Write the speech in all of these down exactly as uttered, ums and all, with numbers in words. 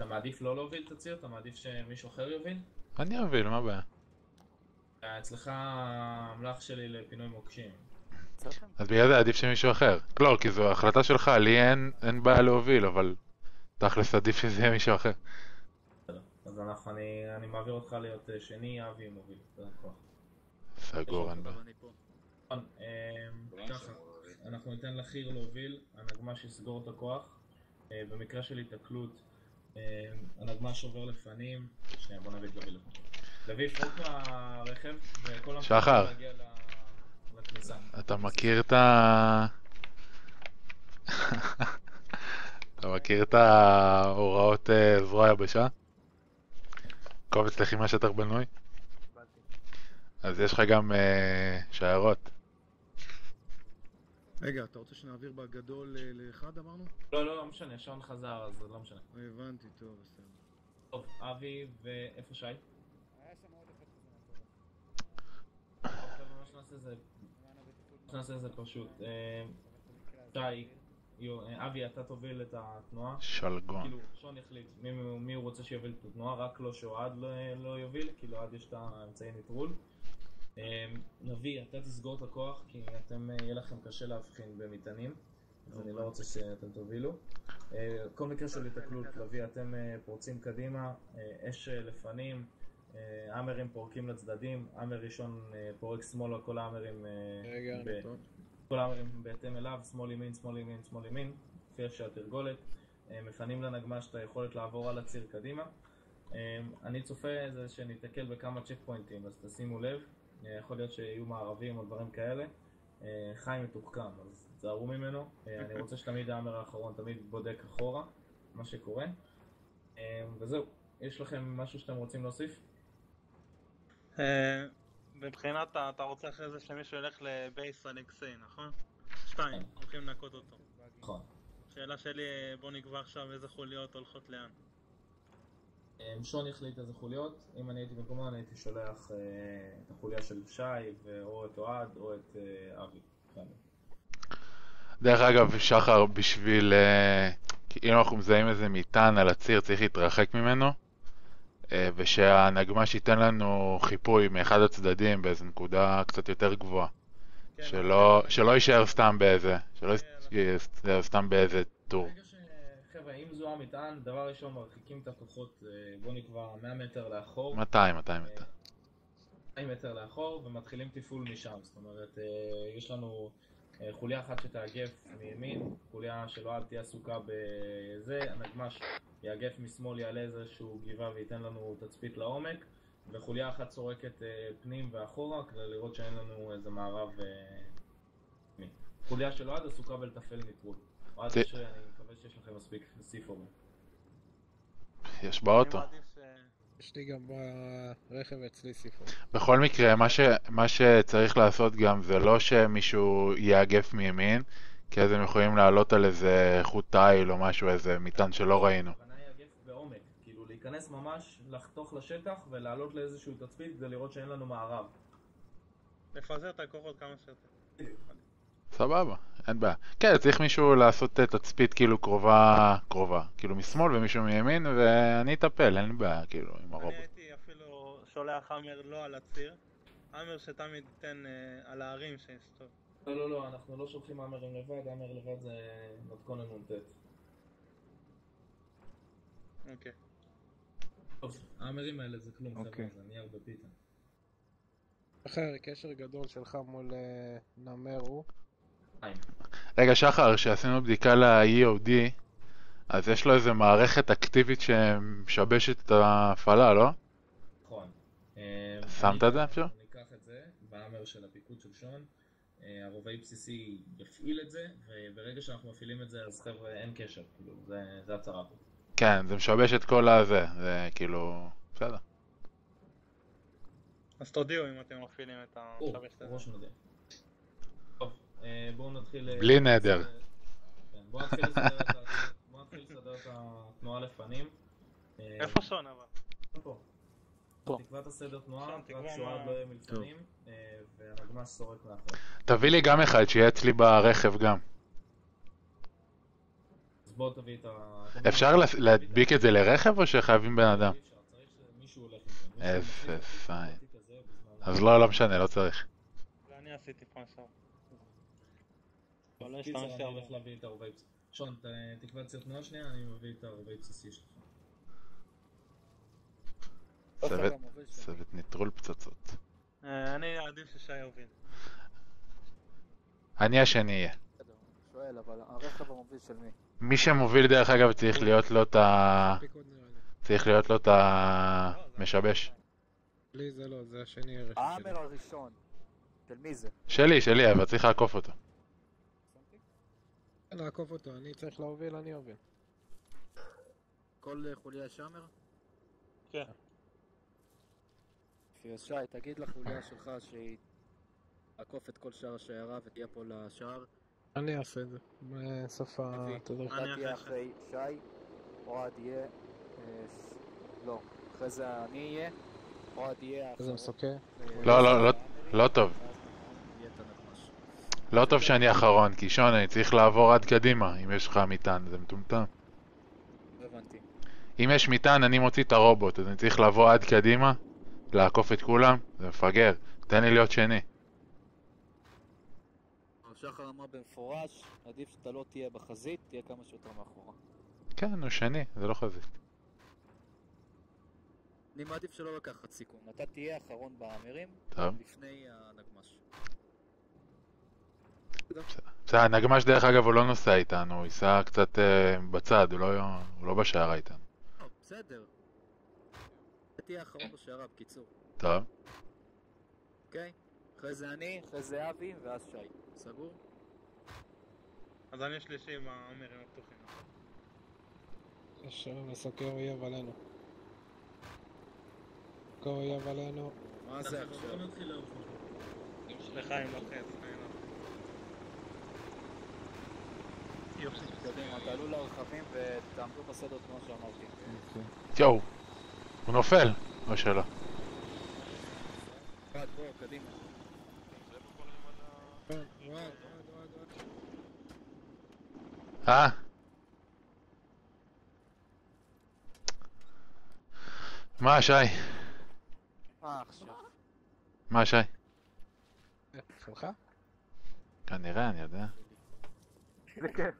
מעדיף לא להוביל את הציר? אתה מעדיף שמישהו אחר יוביל? אני אוביל, מה הבעיה? אצלך המלאך שלי לפינוי מוקשים. אז בגלל זה עדיף שמישהו אחר. לא, כי זו החלטה שלך, לי אין, אין בעיה להוביל, אבל תכלס עדיף שזה יהיה מישהו אחר. אז אנחנו, אני, אני מעביר אותך להיות שני, אבי מוביל. סגור, אין בעיה. ככה, אנחנו ניתן לחי"ר להוביל, הנגמ"ש יסגור את הכוח. במקרה של התקלות, הנגמ"ש עובר לפנים. שנייה, בוא נביא את לוי לפה. לוי יפרוק מהרכב וכל המפקד להגיע לכניסה. אתה מכיר את ה... אתה מכיר את ההוראות זרוע יבשה? קובץ לחימה שטח בנוי? אז יש לך גם שיירות. רגע, אתה רוצה שנעביר בגדול לאחד אמרנו? לא, לא, לא משנה, השעון חזר, אז לא משנה. הבנתי, טוב, בסדר. טוב, אבי, ואיפה שי? היה שם עוד אחד כזה מאחורה. עכשיו ממש נעשה את זה, נעשה את זה פשוט. שי, אבי, אתה תוביל את התנועה. שלגון. כאילו, שון יחליט מי הוא רוצה שיוביל את התנועה, רק לא שאוהד לא יוביל, כי לאוהד יש את האמצעי נטרול. נביא, אתה תסגור את הכוח, כי אתם, יהיה לכם קשה להבחין במטענים, אז אני לא רוצה שאתם תובילו. כל מקרה של התקלות, לוי, אתם פורצים קדימה, אש לפנים, אמרים פורקים לצדדים, אמר ראשון פורק שמאלה, כל האמרים כל האמרים בהתאם אליו, שמאל ימין, שמאל ימין, שמאל ימין, לפי איך שהתרגולת, מפנים לנגמ"ש את היכולת לעבור על הציר קדימה. אני צופה זה שניתקל בכמה צ'ק פוינטים, אז תשימו לב, יכול להיות שיהיו מערבים או דברים כאלה. חיים מתוחכם, אז תזהרו ממנו. אני רוצה שתמיד האמר האחרון תמיד בודק אחורה מה שקורה. וזהו, יש לכם משהו שאתם רוצים להוסיף? מבחינת אתה רוצה אחרי זה שמישהו ילך לבייס אלכסי, נכון? שתיים, הולכים לנקות אותו. נכון. שאלה שלי, בוא נקבע עכשיו איזה חוליות הולכות לאן. שון יחליט איזה חוליות, אם אני הייתי במקומו אני הייתי שולח את החוליה של שי או את אוהד או את אבי. דרך אגב, שחר, בשביל... אם אנחנו מזהים איזה מטען על הציר צריך להתרחק ממנו, ושהנגמ"ש ייתן לנו חיפוי מאחד הצדדים באיזו נקודה קצת יותר גבוהה. שלא יישאר סתם באיזה, שלא יישאר סתם באיזה טור. חבר'ה, אם זו המטען, דבר ראשון מרחיקים את הכוחות, בוא נקבע מאה מטר לאחור. מאתיים, מאתיים מטר. מאתיים מטר לאחור ומתחילים טיפול משם. זאת אומרת, יש לנו חוליה אחת שתאגף מימין, חוליה שלא אל תהיה עסוקה בזה, הנגמ"ש יאגף משמאל, יעלה איזשהו גבעה וייתן לנו תצפית לעומק, וחוליה אחת צורקת פנים ואחורה כדי לראות שאין לנו איזה מערב פנים. חוליה שלא עד עסוקה בלטפל נטרול. עד שאני מקווה שיש לכם מספיק סיפורים. יש באוטו. יש לי גם ברכב אצלי סיפור. בכל מקרה, מה, ש... מה שצריך לעשות גם זה לא שמישהו יאגף מימין, כי אז הם יכולים לעלות על איזה חוט תיל או משהו, איזה מטען שלא ראינו. הכוונה יאגף בעומק, כאילו להיכנס ממש, לחתוך לשטח ולעלות לאיזשהו תצפית כדי לראות שאין לנו מערב. לפזר את הכוחות כמה שיותר. סבבה, אין בעיה. כן, צריך מישהו לעשות תצפית כאילו קרובה, קרובה, כאילו משמאל ומישהו מימין, ואני אטפל, אין לי בעיה, כאילו, עם הרובוט. אני הייתי אפילו שולח אמר לא על הציר, אמר שתמיד ייתן אה, על הערים שיסתוב. לא, לא, לא, אנחנו לא שולחים אמרים לבד, אמר לבד זה מתכון הנ"ט. אוקיי. טוב, האמרים האלה זה כלום, חבר'ה, זה נייר בפיתה. אחר, קשר גדול שלך מול נמר הוא? רגע, שחר, שעשינו בדיקה ל-E O D, אז יש לו איזה מערכת אקטיבית שמשבשת את ההפעלה, לא? נכון. שמת את זה אפשר? אני אקח את זה, באמר של הפיקוד של שון, הרובעי בסיסי יפעיל את זה, וברגע שאנחנו מפעילים את זה, אז חבר'ה, אין קשר, כאילו, זה הצהרה פה. כן, זה משבש את כל הזה, זה כאילו, בסדר. אז תודיעו אם אתם מפעילים את המשבש הזה. ראש נודע. טוב, בואו נתחיל... בלי נדר. בואו נתחיל לסדר את התנועה לפנים. איפה שון אבל? פה. תקבע את הסדר תנועה, רק שועד לא יהיה מלפנים, והנגמ"ש סורק מאחור. תביא לי גם אחד, שיהיה אצלי ברכב גם. בוא תביא את ה... אפשר לס- להדביק את זה לרכב או שחייבים בן אדם? אי אפשר, צריך שמישהו הולך עם זה. מישהו איזה מחליף את סיין. התיק הזה בזמן אז ה- לא, לא משנה, לא צריך. ואני עשיתי פעם שער. טוב, אבל לא קיצר, השתמשתי אני הרבה. הולך להביא את הרובי בסיסי. שון, ת- תקבע ציון תנועה שנייה, אני מביא את הרובי בסיסי שלך. צוות, צוות נטרול פצצות. אה, אני עדיף ששי יוביל. אני השני אהיה. בסדר, שואל, אבל הרכב המוביל של מי? מי שמוביל דרך אגב צריך להיות לו את ה... פיקוד נראה לי. צריך להיות לו את המשבש. לי זה לא, זה השני הרכב שלי. האמר הראשון. של מי זה? שלי, שלי, אבל צריך לעקוף אותו. לעקוף אותו, אני צריך להוביל, אני אוביל. כל חוליה יש האמר? כן. אז שי, תגיד לחוליה שלך שהיא תעקוף את כל שאר השיירה ותהיה פה לשער. אני אעשה את זה. בסוף התדריך. אני אתה תהיה אחרי אחרי שי, אוהד יהיה... אה, ש- לא, אחרי זה אני אהיה, אוהד יהיה איזה האחרון. מסוקה. אה, לא, לא, לא, האמרים, לא טוב. ואז יהיה את הנגמ"ש. לא טוב שאני אחרון, כי שון, אני צריך לעבור עד קדימה, אם יש לך מטען, זה מטומטם. לא הבנתי. אם יש מטען, אני מוציא את הרובוט, אז אני צריך לעבור עד קדימה, לעקוף את כולם, זה מפגר. תן לי להיות שני. שחר אמר במפורש, עדיף שאתה לא תהיה בחזית, תהיה כמה שיותר מאחורה. כן, הוא שני, זה לא חזית. אני מעדיף שלא לקחת סיכון, אתה תהיה אחרון באמרים, טוב. לפני הנגמ"ש. בסדר, הנגמ"ש דרך אגב הוא לא נוסע איתנו, הוא ייסע קצת אה, בצד, הוא לא, הוא לא בשערה איתנו. לא, בסדר. אתה תהיה אחרון בשערה, בקיצור. טוב. אוקיי? אחרי זה אני, אחרי זה אבי, ואז שי. סגור? אז אני שלישי עם האמרים הפתוחים. יש מסוקה אויב עלינו. מסוקה אויב עלינו. מה זה עכשיו? בוא נתחיל לעוף. לחיים לוחץ. יופי. קדימה, תעלו לרכבים ותעמדו בסדר כמו שאמרתי. יואו, הוא נופל, או שלא. אחד, בוא, קדימה. וואד, וואד, וואד, וואד. אה? מה שי? אה, עכשיו. מה שי? אה, שלך? כנראה, אני יודע. זה כיף.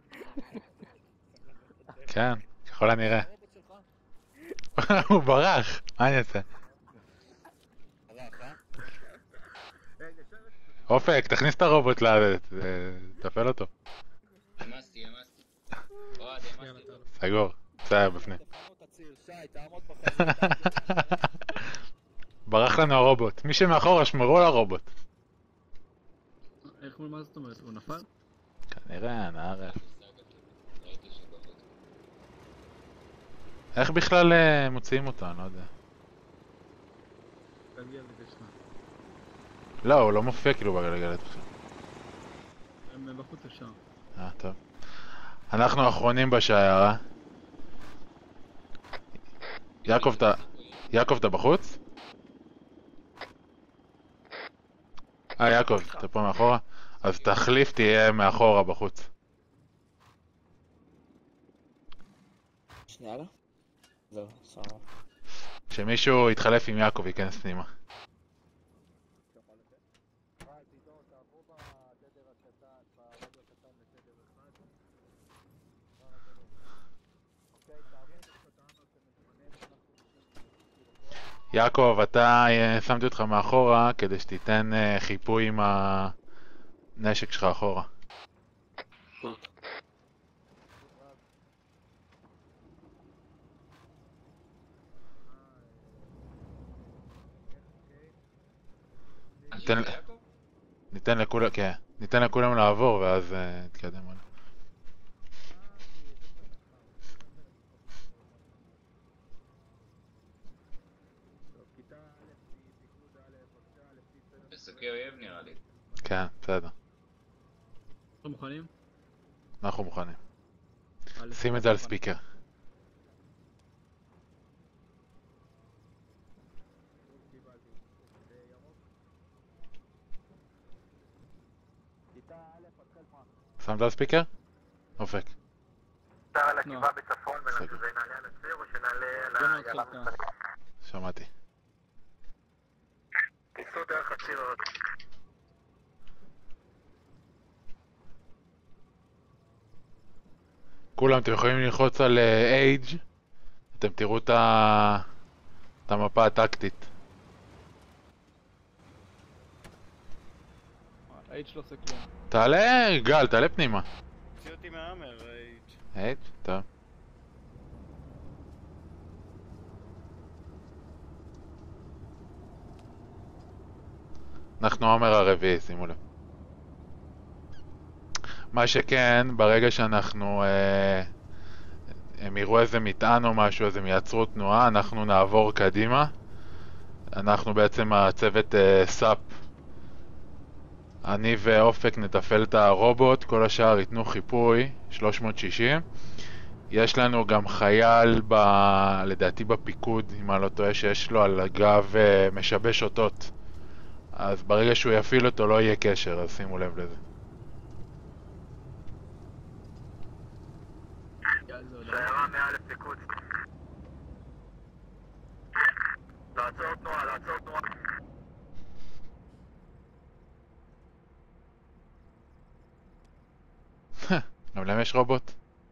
כן, ככל הנראה. הרובוט שלך? הוא ברח, מה אני אעשה? הלך, אה? אופק, תכניס את הרובוט לזה, תפעל אותו. המסתי, המסתי. אוהד, יאללה, המסתי. תעלו. סגור, בסדר בפנים. תפנו את הציר, שי, תעמוד בחזית. ברח לנו הרובוט. מי שמאחורה, שמרו על הרובוט. איך מה זאת אומרת? הוא נפל? כנראה, נערף. איך בכלל אה, מוציאים אותו? אני לא יודע. תגיע לזה שנה. לא, הוא לא מופיע כאילו בגלגלת עכשיו. הם בחוץ אפשר. אה, טוב. אנחנו האחרונים בשיירה. יעקב, אתה... יעקב, אתה בחוץ? אה, יעקב, אתה פה מאחורה? אז תחליף תהיה מאחורה בחוץ. שנייה, לא? זהו, סבבה. כשמישהו יתחלף עם יעקב ייכנס פנימה. יעקב, אתה, אה, שמתי אותך מאחורה כדי שתיתן אה, חיפוי עם הנשק שלך אחורה. ניתן, ניתן לכולם, כן, ניתן לכולם לעבור ואז אה, נתקדם עליו. מסוקי אויב נראה לי. כן, בסדר. אתם מוכנים? אנחנו מוכנים. א', שים את זה על ספיקר. שמת על ספיקר? אופק. על תנועה. הגבעה בצפון ונעלה על הציר או שנעלה על בוא העיירה נתחיל את ה... המסתנית? שמעתי. תיסעו דרך הציר הרגיל. כולם, אתם יכולים ללחוץ על אייג', אתם תראו את ה- את המפה הטקטית. ה-H לא עושה כלום. תעלה, גל, תעלה פנימה. תוציא אותי מהאמר, אייג'. אייג', טוב. אנחנו עומר הרביעי, שימו לב. מה שכן, ברגע שאנחנו... אה, הם יראו איזה מטען או משהו, אז הם יעצרו תנועה, אנחנו נעבור קדימה. אנחנו בעצם הצוות אה, סאפ. אני ואופק נתפעל את הרובוט, כל השאר ייתנו חיפוי, שלוש מאות שישים. יש לנו גם חייל, ב... לדעתי בפיקוד, אם אני לא טועה, שיש לו על הגב אה, משבש אותות. אז ברגע שהוא יפעיל אותו לא יהיה קשר, אז שימו לב לזה. יאללה, זה עוד שיירה מעל לפיקוד. לעצור תנועה, לעצור תנועה. גם להם יש רובוט?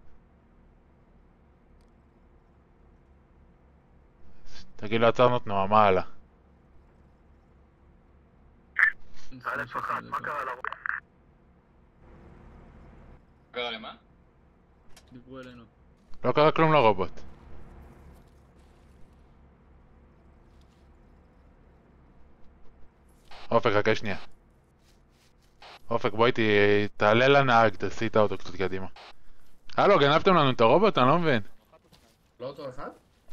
תגיד לו עצרנו תנועה, מה הלאה? א' אחת, מה קרה לרובוט? קרה למה? דיברו אלינו. לא קרה כלום לרובוט. אופק, חכה שנייה. אופק, בואי ת... תעלה לנהג, תעשי את האוטו קצת קדימה. הלו, גנבתם לנו את הרובוט? אני לא מבין. לא אותו אחד?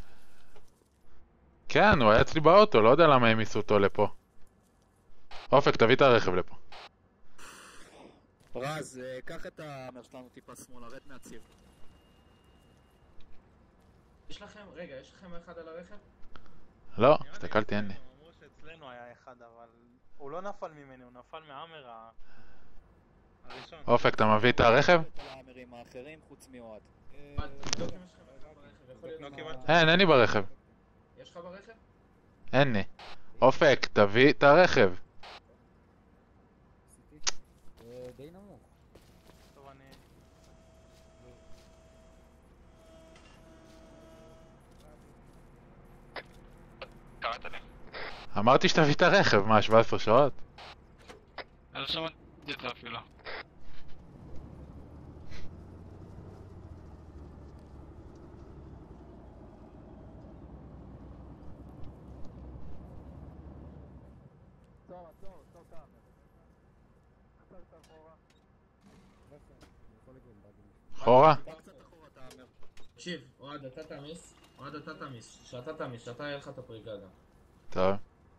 כן, הוא היה אצלי באוטו, לא יודע למה הם ייסעו אותו לפה. אופק, תביא את הרכב לפה. רז, אה, קח את האמר שלנו טיפה שמאלה, רד מהציר. יש לכם, רגע, יש לכם אחד על הרכב? לא, הסתכלתי, אין לי. אמרו שאצלנו היה אחד, אבל הוא לא נפל ממני, הוא נפל מהאמר ה- הראשון. אופק, אתה מביא את הרכב? את האמרים האחרים חוץ מאוהד. אוהד, תבדוק אם יש לכם אחד ברכב, יכול להיות... לא ש- קיבלת. אין, אין לי ברכב. יש לך ברכב? אין לי. אופק, תביא את הרכב. די נמוך. טוב, אני... קראת לי. אמרתי שתביא את הרכב, מה, שבע עשרה שעות? אני לא שמעתי אותך אפילו. עצור, עצור, עצור את האמר. קצת אחורה. אחורה? טיפה קצת אחורה את האמר. תקשיב, אוהד, אתה תעמיס, אוהד, אתה תעמיס, שאתה תעמיס, שאתה יהיה לך את הפריקה גם. טוב.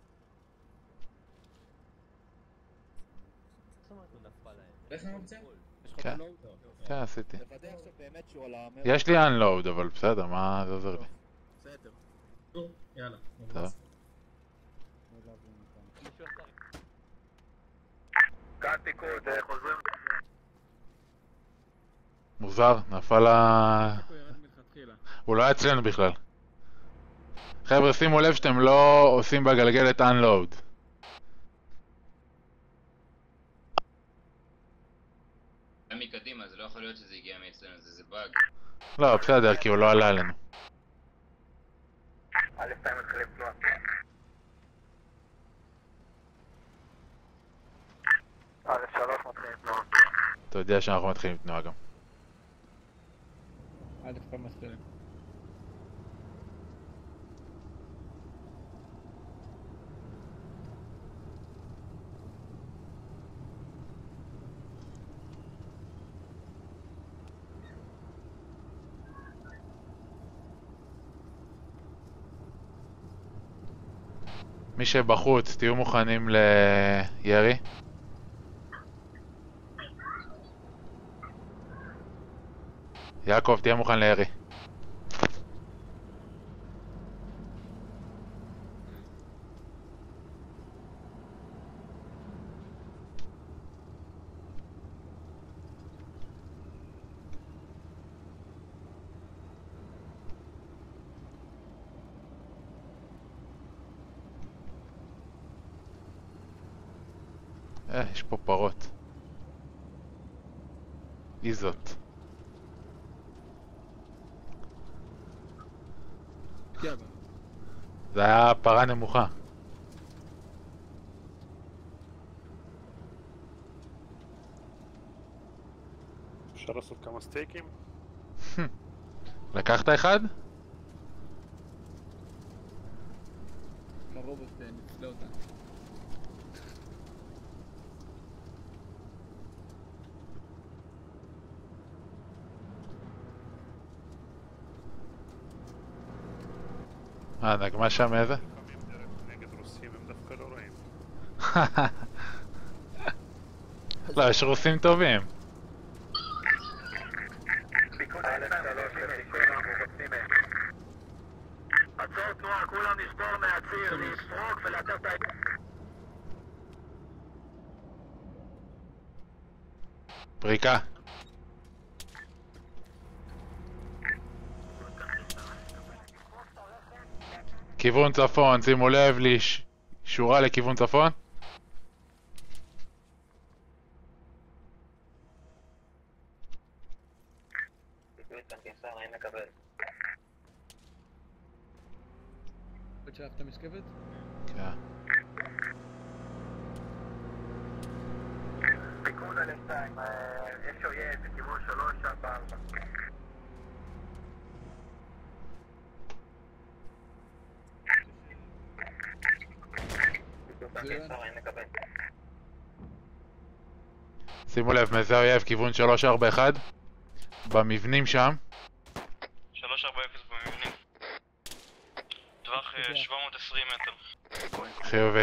איך אני רוצה? יש לך כן. בלואו? כן, עשיתי. תוודא עכשיו באמת שהוא על האמר. יש לי unload, אבל בסדר, מה זה עוזר לי? בסדר. טוב, יאללה. טוב. כאן פיקוד, אה, חוזרים. מוזר, נפל ה... הוא ירד מלכתחילה. הוא לא היה אצלנו בכלל. חבר'ה, שימו לב שאתם לא עושים בגלגלת unload. מקדימה, זה לא יכול להיות שזה הגיע מאצלנו, זה זה באג. לא, בסדר, כי הוא לא עלה עלינו. א' שתיים מתחילים תנועה. א' שלוש מתחילים תנועה. אתה יודע שאנחנו מתחילים תנועה גם. א' פעם מתחילים. מי שבחוץ, תהיו מוכנים לירי. יעקב, תהיה מוכן לירי. אה, יש פה פרות. איזות. הפקיע גם. זה היה פרה נמוכה. אפשר לעשות כמה סטייקים? לקחת אחד? הרובוט אה, נצלה אותה. אה, נגמה שם איזה? לפעמים דרך נגד רוסים הם דווקא לא רעים. לא, יש רוסים טובים. פיקוד אלף שלוש לחישור המבצעים. עצור תנועה, כולם לשבור מהציר, לסרוק ולעצור את ה... פריקה. כיוון צפון, שימו לב לי, ש... שורה לכיוון צפון. עוד שאהבת את המשקפת? כן. פיקוד אלף שתיים, יש אויב בכיוון שלוש ארבע ארבע. שימו לב, מזה אויב כיוון שלוש ארבע אחת במבנים שם. שלוש ארבע אפס במבנים. טווח אה, שבע מאות ועשרים מטר. חיובי.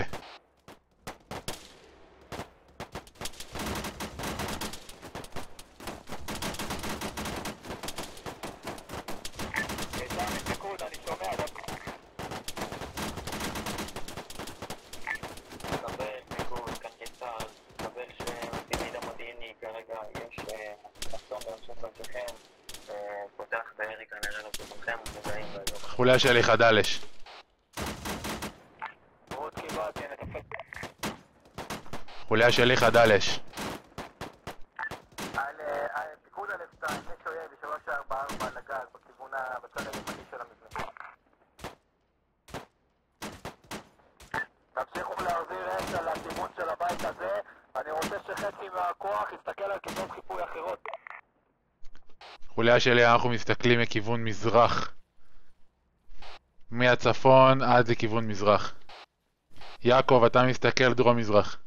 פיקוד, אני שומע קבל פיקוד, כאן כצה"ל, קבל שמתמיד המודיעיני כרגע יש מחסום בהמשך להמשכם, פותח בירי כנראה לא כולכם, מזהים באזור. חוליה שלי חדלש. מאוד קיבלתי, נטפל. חוליה שלי חדלש. על פיקוד אלף שתיים, יש אויב ב-שלוש ארבע ארבע לגז בכיוון בצד הימני של המבנה. תמשיכו להחזיר אש על הכיוון של הבית הזה. אני רוצה שחצי מהכוח יסתכל על כיתות חיפוי אחרות. חוליה שלי, אנחנו מסתכלים מכיוון מזרח. מהצפון עד לכיוון מזרח. יעקב, אתה מסתכל דרום מזרח.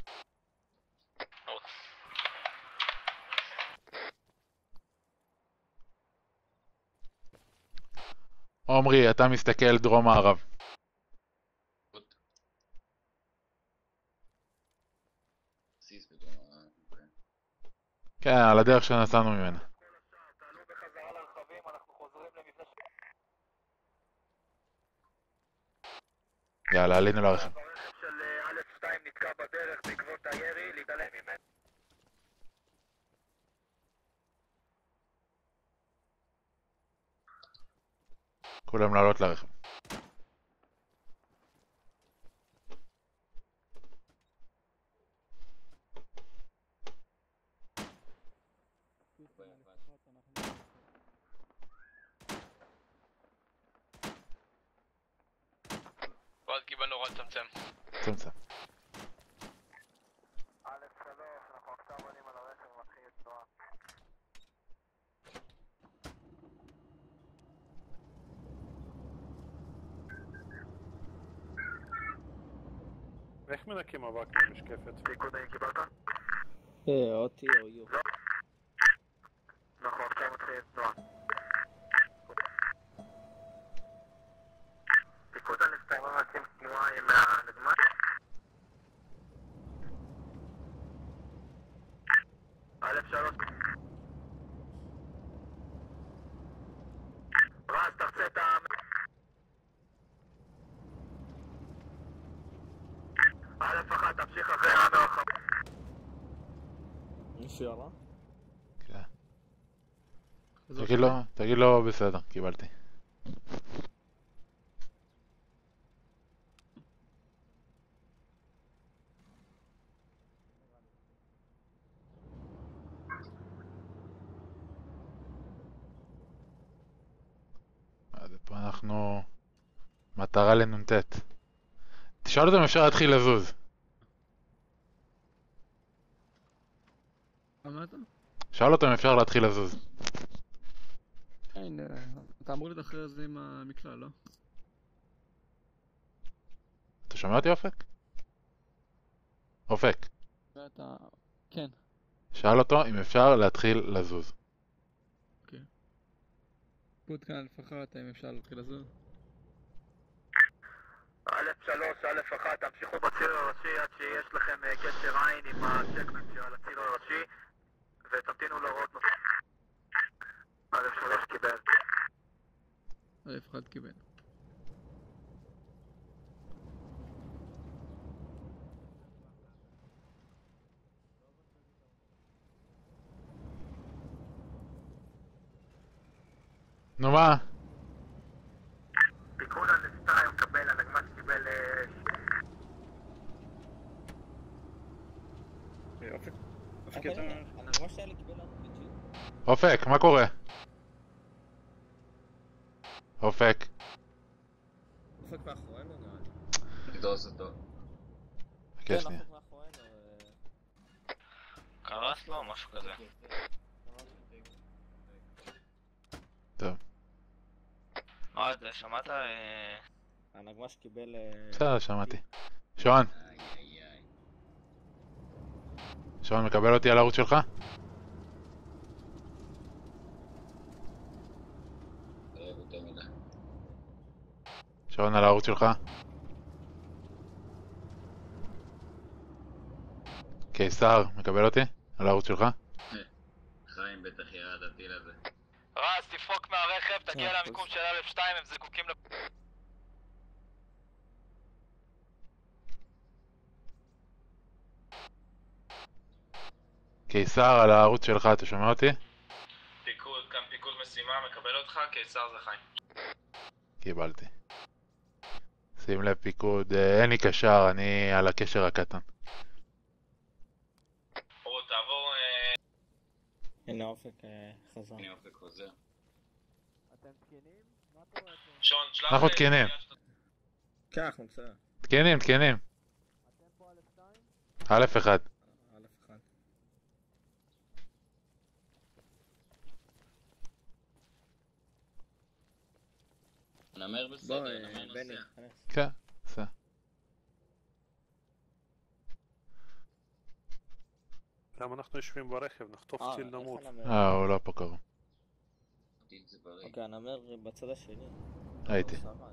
עומרי, אתה מסתכל דרום מערב. כן, על הדרך שנסענו ממנה. תעלו בחזרה לרכבים, אנחנו חוזרים למבנה של... יאללה, עלינו לרכב. הרכב של אלף שתיים נתקע בדרך בעקבות הירי, להתעלם ממנו. כולם לעלות לרכב. ואז קיבלנו הוראה לצמצם. צמצם. אלף שלוש, אנחנו עכשיו עולים על הרכב ומתחיל את תנועה. ואיך מנקים אבק במשקפת? פיקוד, האם קיבלת? אה, אותי או יו. אנחנו עכשיו מתחיל את תנועה. פיקוד אלף שתיים, מרקים תנועה עם הנגמן. אלף שלוש. רז, תחצה את ה... אלף אחת, תמשיך אחרי המרחב. מישהו ירה? כן. תגיד לו, תגיד לו בסדר, קיבלתי. טוב, אנחנו... מטרה לנ"ט. תשאל אותם אם אפשר להתחיל לזוז. מה אמרת? שאל אותם אם אפשר להתחיל לזוז. כן, אה, אתה אמור להיות אחרי זה עם המקלע, לא? אתה שומע אותי אופק? אופק. ואתה... כן. שאל אותו אם אפשר להתחיל לזוז. אוקיי. פוד כאן אלף אחת, האם אפשר להתחיל לזוז? א' שלוש, א' אחת, תמשיכו בציר הראשי עד שיש לכם אה, קשר עין עם הצ'קמנט שעל הציר הראשי ותמתינו להוראות נוספות. א' שלוש קיבל. אלף אחד קיבל. נו מה? פיקוד על שתיים מקבל, הנגמ"ש קיבל... אופק, אופק אבל אתה... הנה, הנגמ"ש האלה קיבל לנו בג'י. אופק, מה קורה? אופק. אופק מאחורינו נראה לי. נדרוס אותו. חכה כן, שנייה. אופק מאחורינו. אה, קרס לו, משהו כזה. טוב. אוהד, שמעת? אה, הנגמ"ש קיבל... אה, בסדר, שמעתי. שון. שון, מקבל אותי על הערוץ שלך? שון, על הערוץ שלך? קיסר, מקבל אותי? על הערוץ שלך? חיים בטח ירד הטיל הזה. רז, תפרוק מהרכב, תגיע אה, למיקום אז- של א' שתיים, הם זקוקים ל... קיסר, על הערוץ שלך, אתה שומע אותי? פיקוד, כאן פיקוד משימה, מקבל אותך, קיסר זה חיים. קיבלתי. שים לב פיקוד, אה, אין לי קשר, אני על הקשר הקטן. רות, תעבור... אה, הנה אופק אה, חזר. הנה אופק חוזר. אתם תקינים? מה קורה פה? שון, שלח... אנחנו לי- תקינים. כן, אנחנו בסדר. תקנים, תקנים. אתם פה א' שתיים? א' אחד. א' אחד. נמר בוא, בסדר, אה, נמר בני, נוסע. תיכנס. כן, בסדר. למה אנחנו יושבים ברכב? נחטוף אה, טיל איך נמות. הנמר? אה, הוא לא פה קרוב. טיל זה בריא. אוקיי, הנמר בצד השני. ראיתי. הוא שרד.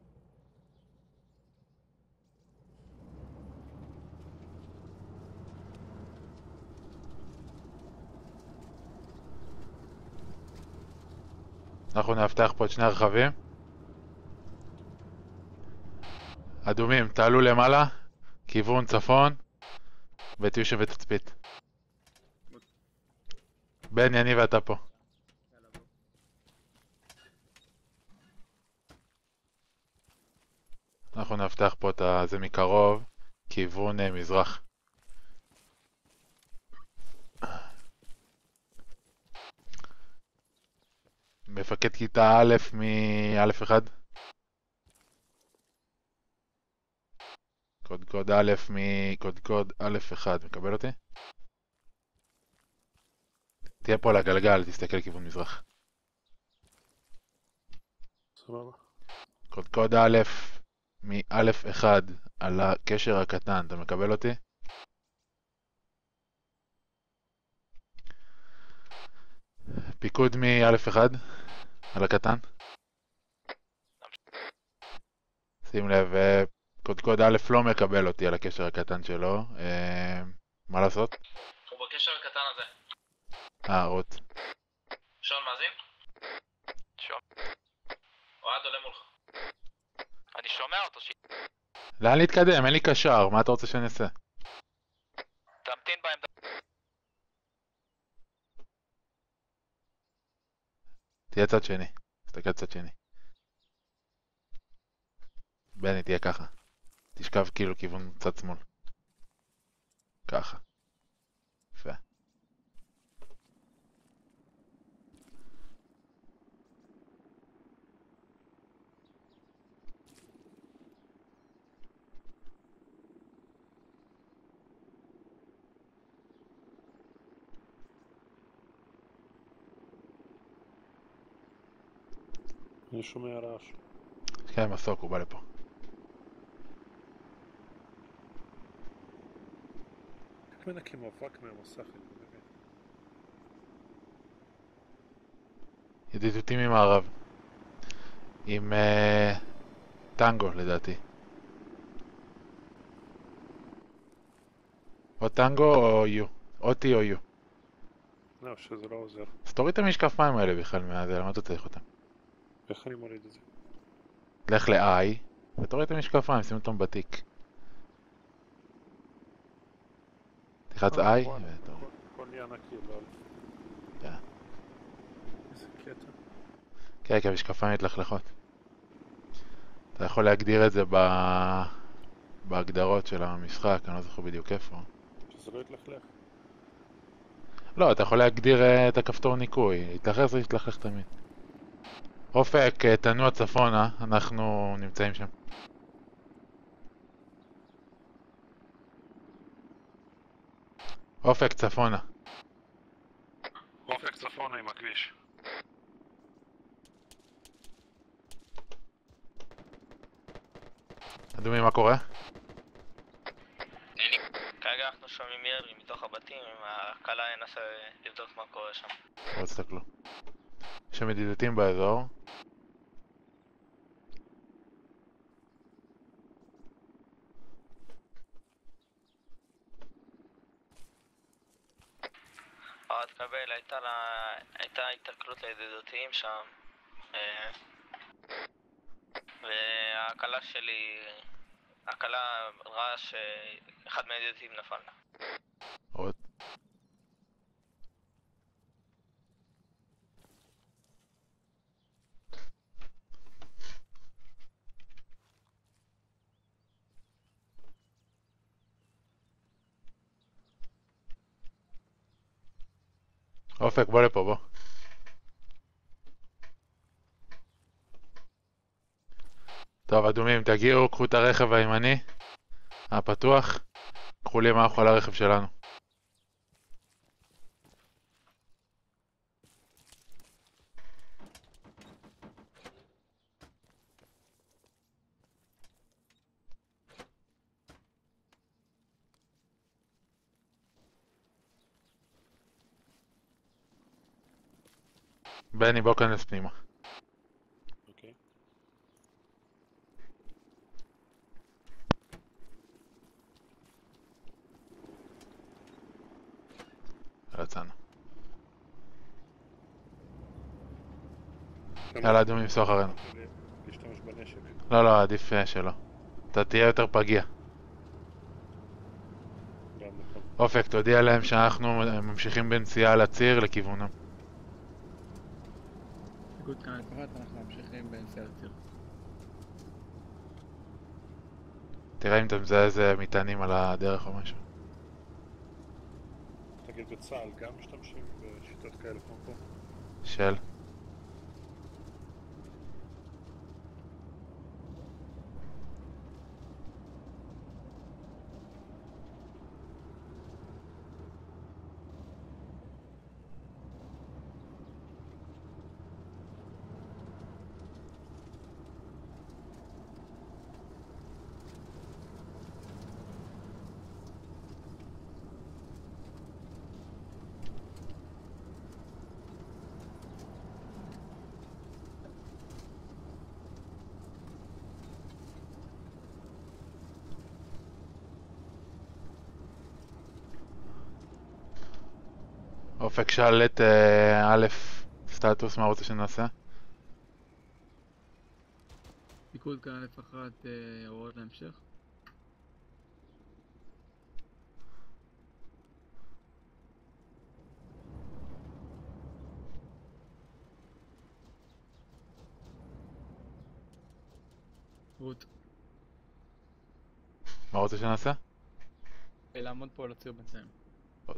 אנחנו נאבטח פה את שני הרכבים. אדומים, תעלו למעלה, כיוון צפון, ותהיו שווה תצפית. בני, אני ואתה פה. אנחנו נאבטח פה את זה מקרוב, כיוון אה, מזרח. מפקד כיתה א' מ-א' אחד. קוד קוד א' מקוד קוד א' אחד, מקבל אותי? תהיה פה על הגלגל, תסתכל לכיוון מזרח. סבבה. קוד קוד א' מ-א' אחד על הקשר הקטן, אתה מקבל אותי? פיקוד מ-א' אחד על הקטן. שים לב, אה, קוד קוד א' לא מקבל אותי על הקשר הקטן שלו. אה, מה לעשות? הוא בקשר הקטן הזה. אה, רות. שון, מאזין? שון. אוהד עולה מולך. אני שומע אותו, ש... לאן להתקדם? אין לי קשר, מה אתה רוצה שאני אעשה? תמתין בעמדה. תהיה צד שני, תסתכל צד שני. בני, תהיה ככה. תשכב כאילו כיוון צד שמאל. ככה. יפה. אני שומע רעש. כן, מסוק, הוא בא לפה. איך מנקים אבק מהמסך? אני לא מבין. ידידותי ממערב. עם אה, טנגו לדעתי. או טנגו או יו. או טי או יו. לא, שזה לא עוזר. אז תוריד את המשקפיים האלה בכלל מהזה, למה אתה צריך אותם? איך אני מוריד את זה? לך ל-I ותוריד את המשקפיים, שים אותם בתיק. תלחץ I אה, וואלה, ותוריד. הכל- הכל נהיה נקי, לא... כן. איזה קטע. כן, כי המשקפיים מתלכלכות. אתה יכול להגדיר את זה ב... בהגדרות של המשחק, אני לא זוכר בדיוק איפה. שזה לא יתלכלך. לא, אתה יכול להגדיר אה, את הכפתור ניקוי, יתלכלך זה יתלכלך תמיד. אופק, אה, תנוע צפונה, אנחנו נמצאים שם. אופק צפונה. אופק צפונה עם הכביש. אדומי, מה קורה? כרגע אנחנו שומעים ירי מתוך הבתים, הקלה ינסה לבדוק מה קורה שם. לא תסתכלו. יש שם ידידותים באזור. אה, תקבל, הייתה לה... הייתה התקלות לידידותיים שם. אה, והקלה שלי... הקלה ראה שאחד מהידידותיים נפל לה. עוד. אופק, בוא לפה, בוא. טוב, אדומים, תגיעו, קחו את הרכב הימני הפתוח, קחו לי מערכו על הרכב שלנו. בני, בוא כנס פנימה. אוקיי. יצאנו. יאללה, אדומים, סוע אחרינו. להשתמש בנשק. לא, לא, עדיף אה, שלא. אתה תהיה יותר פגיע. גם נכון. אופק, תודיע להם שאנחנו ממשיכים בנסיעה לציר לכיוונם. פיקוד כאן לפחת, אנחנו ממשיכים בנסיעה לציר. תראה אם אתה מזהה איזה מטענים על הדרך או משהו. תגיד, בצה"ל גם משתמשים בשיטות כאלה כמו פה? של? אופק, שאל את אה, א', סטטוס, מה רוצה שנעשה? פיקוד כאן לפחת, הוראות להמשך. רות, מה רוצה שנעשה? לעמוד פה על הציר בינתיים. עוד.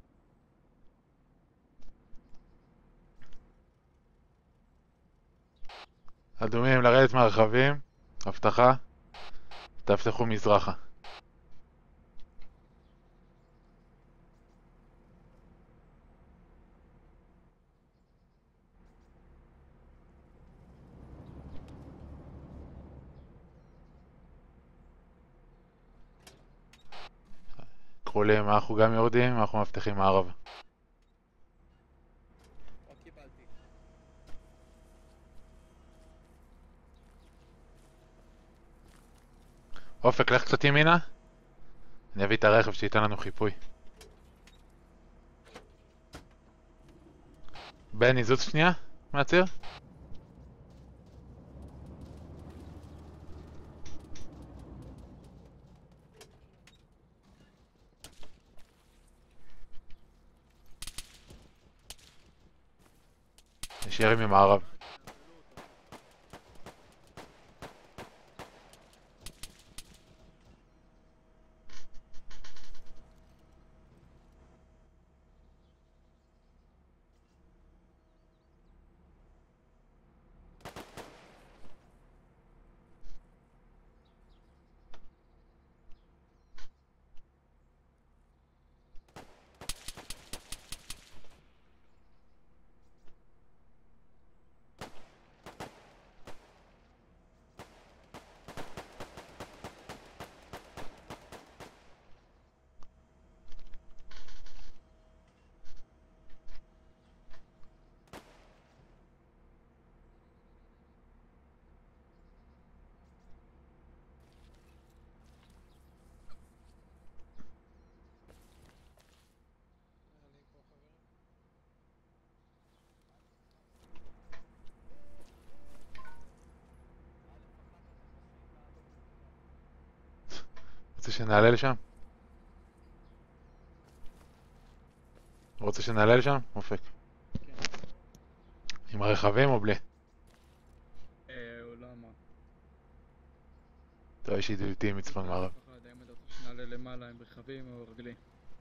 אדומים, לרדת מהרכבים, הבטחה, תפתחו מזרחה. כחולים, אנחנו גם יורדים, אנחנו מבטיחים מערב. לא קיבלתי. אופק, לך קצת ימינה. אני אביא את הרכב שייתן לנו חיפוי. בני, זוז שנייה מהציר. יש ירי ממערב. רוצה שנעלה לשם? רוצה שנעלה לשם? אופק. עם הרכבים או בלי? אה, הוא לא אמר. טוב, יש ידידותי מצפון מערב. לא יודע אם אתה רוצה שנעלה למעלה עם רכבים או רגלי.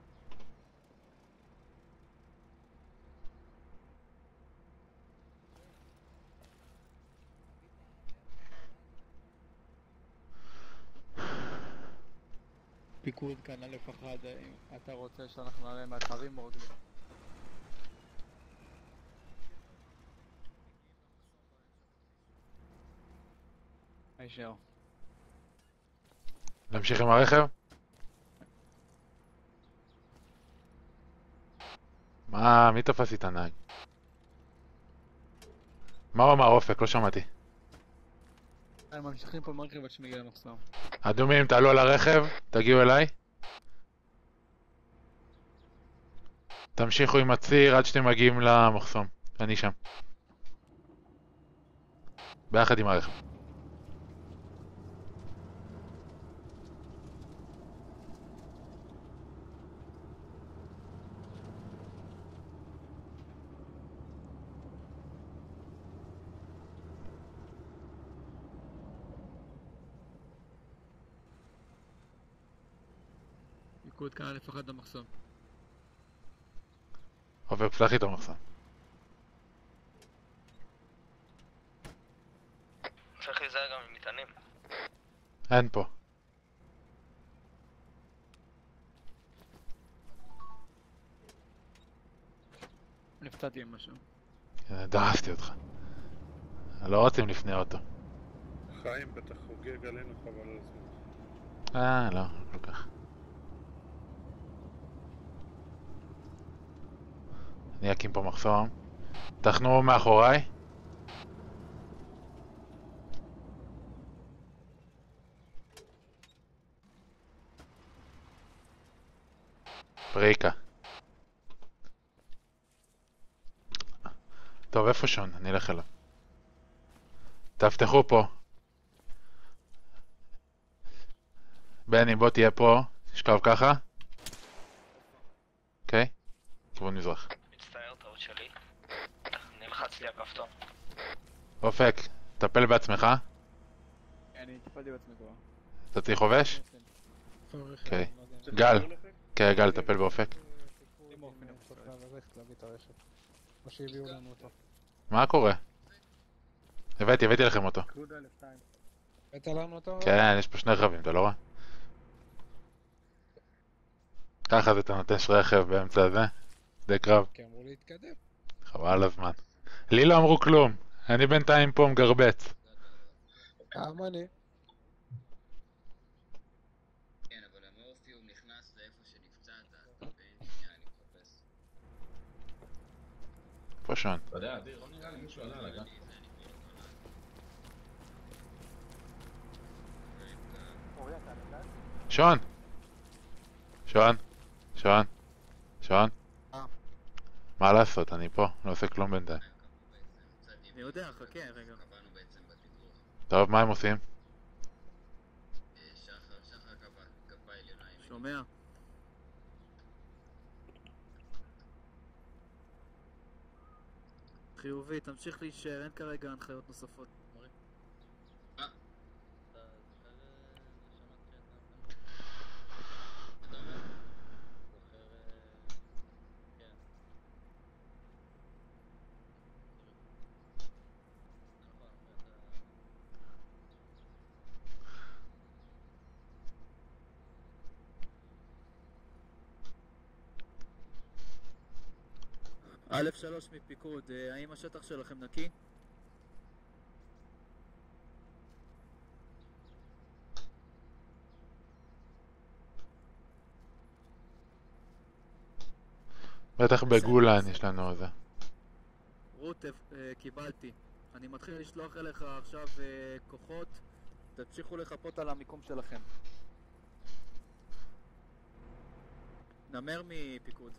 פיקוד כאן א' אחד, האם אתה רוצה שאנחנו נעלה מהתרים או רגלי? הישר. להמשיך עם הרכב? מה, מי תפס איתה נהג? מה הוא אמר אופק? לא שמעתי. הם ממשיכים פה מרכב עד שמגיע למחסום. אדומים, תעלו על הרכב, תגיעו אליי. תמשיכו עם הציר עד שאתם מגיעים למחסום. אני שם. ביחד עם הרכב. פיקוד כאן א' אחד למחסום. אופק, פתח איתו מחסום. צריך להיזהר גם עם מטענים. אין פה. נפצעתי עם משהו. דרסתי אותך. לא רוצים לפני אוטו. חיים בטח חוגג עלינו חבל על הזמן. אה, לא, לא כך. אני אקים פה מחסום. תחנו מאחוריי. פריקה. טוב, איפה שון? אני אלך אליו. תפתחו פה. בני, בוא תהיה פה. תשכב ככה. אוקיי? כיוון מזרח. מצטער, טעות שלי. נלחץ לי הכפתור. אופק, טפל בעצמך. אני טיפלתי בעצמי כבר. אתה צריך חובש? אוקיי. גל. כן, גל, טפל באופק. או שהביאו לנו אותו. מה קורה? הבאתי, הבאתי לכם אותו. הבאת לנו אותו? כן, יש פה שני רכבים, אתה לא רואה? ככה זה אתה נוטש רכב באמצע הזה. די קרב. כי אמרו להתקדם. חבל על הזמן. לי לא אמרו כלום. אני בינתיים פה מגרבץ. גם אני. כן, אבל המורפיום נכנס לאיפה שנפצע איפה שון? אתה יודע, אדיר, לא נראה לי מישהו עלה על הגג. שון! שון! שון! שון! מה לעשות, אני פה, לא עושה כלום בינתיים. אני יודע, חכה רגע. טוב, מה הם עושים? שומע? חיובי, תמשיך להישאר, אין כרגע הנחיות נוספות. א' שלוש מפיקוד, האם השטח שלכם נקי? בטח בגולן יש לנו זה. רות, קיבלתי. אני מתחיל לשלוח אליך עכשיו כוחות, תמשיכו לחפות על המיקום שלכם. נמר מפיקוד.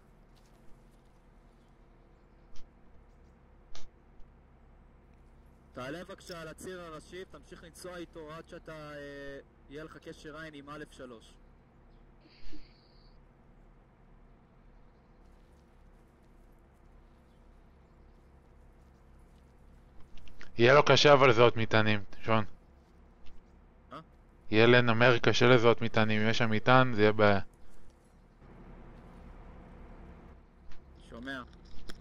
תעלה בבקשה על הציר הראשי, תמשיך לנסוע איתו עד שאתה אה, יהיה לך קשר עין עם א' שלוש. יהיה לו קשה אבל לזהות מטענים, שון. אה? יהיה לנמר קשה לזהות מטענים, אם יש שם מטען זה יהיה בעיה. שומע?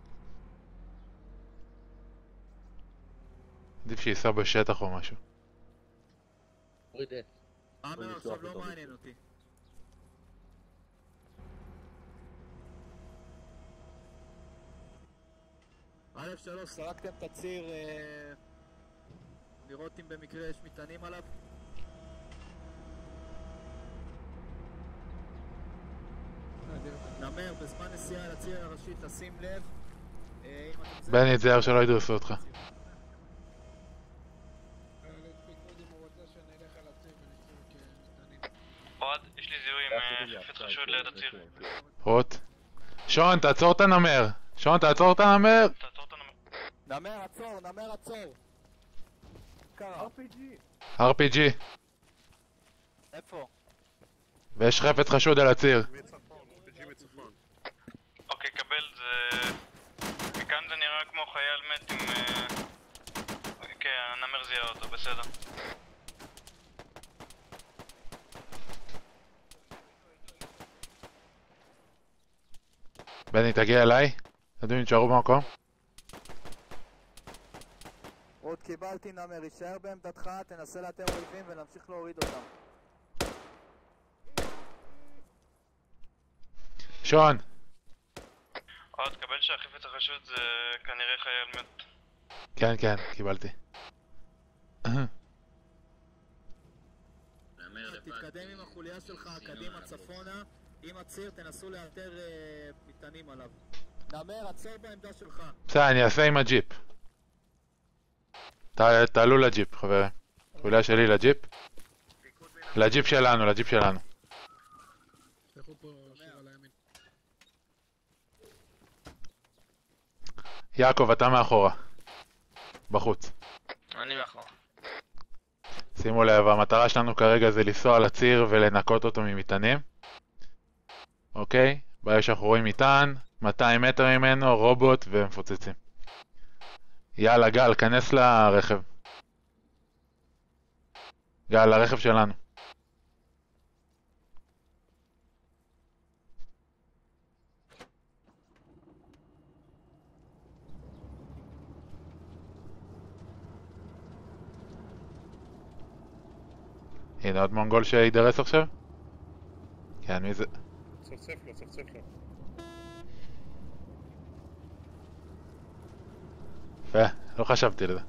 עדיף שייסע בשטח או משהו. אמר עכשיו לא מעניין אותי. א' שלוש, סרקתם את הציר אה, לראות אם במקרה יש מטענים עליו? נמר, בזמן נסיעה על הציר הראשי תשים לב אה, אם אתם... בני, תזהר שלא ידרסו אותך. אוהד, יש לי זיהוי עם חפץ חשוד ליד הציר. רוט? שון, תעצור את הנמר! שון, תעצור את הנמר! תעצור את הנמר. נמר, עצור, נמר, עצור! קרה. אר פי ג'י. אר פי ג'י. איפה? ויש חפץ חשוד על הציר. אוקיי, קבל, זה... מכאן זה נראה כמו חייל מת עם... כן, הנמר זיהה אותו, בסדר. בני, תגיע אליי. אתם נשארו במקום? עוד קיבלתי נמר, יישאר בעמדתך, תנסה לאתר אויבים ונמשיך להוריד אותם. שון! עוד, קבל שהחפץ החשוד זה כנראה חייל מת. כן, כן, קיבלתי. תתקדם עם החוליה שלך קדימה צפונה, עם הציר תנסו לאתר מטענים עליו. נמר, עצור בעמדה שלך. בסדר, אני אעשה עם הג'יפ. תעלו לג'יפ, חברים. חוליה שלי לג'יפ. לג'יפ שלנו, לג'יפ שלנו. יעקב, אתה מאחורה. בחוץ. אני מאחור. שימו לב, המטרה שלנו כרגע זה לנסוע על הציר ולנקות אותו ממטענים. אוקיי? ברגע שאנחנו רואים מטען, מאתיים מטר ממנו, רובוט ומפוצצים. יאללה, גל, כנס לרכב. גל, לרכב שלנו. הנה עוד מונגול שידרס עכשיו? כן, מי זה? צפצף לו, צפצף לו. יפה, לא חשבתי לזה.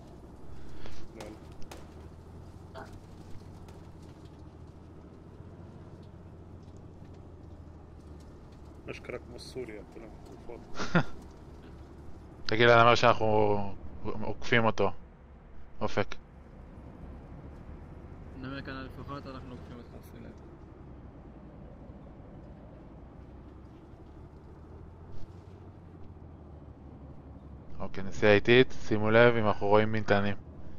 אשכרה כמו סוריה, כולם תרופות. תגיד לנמר שאנחנו עוקפים אותו. אופק. נמר כאן אלף אחת, אנחנו עוקפים אותך, שים לב. אוקיי, נסיעה איטית, שימו לב אם אנחנו רואים מטענים.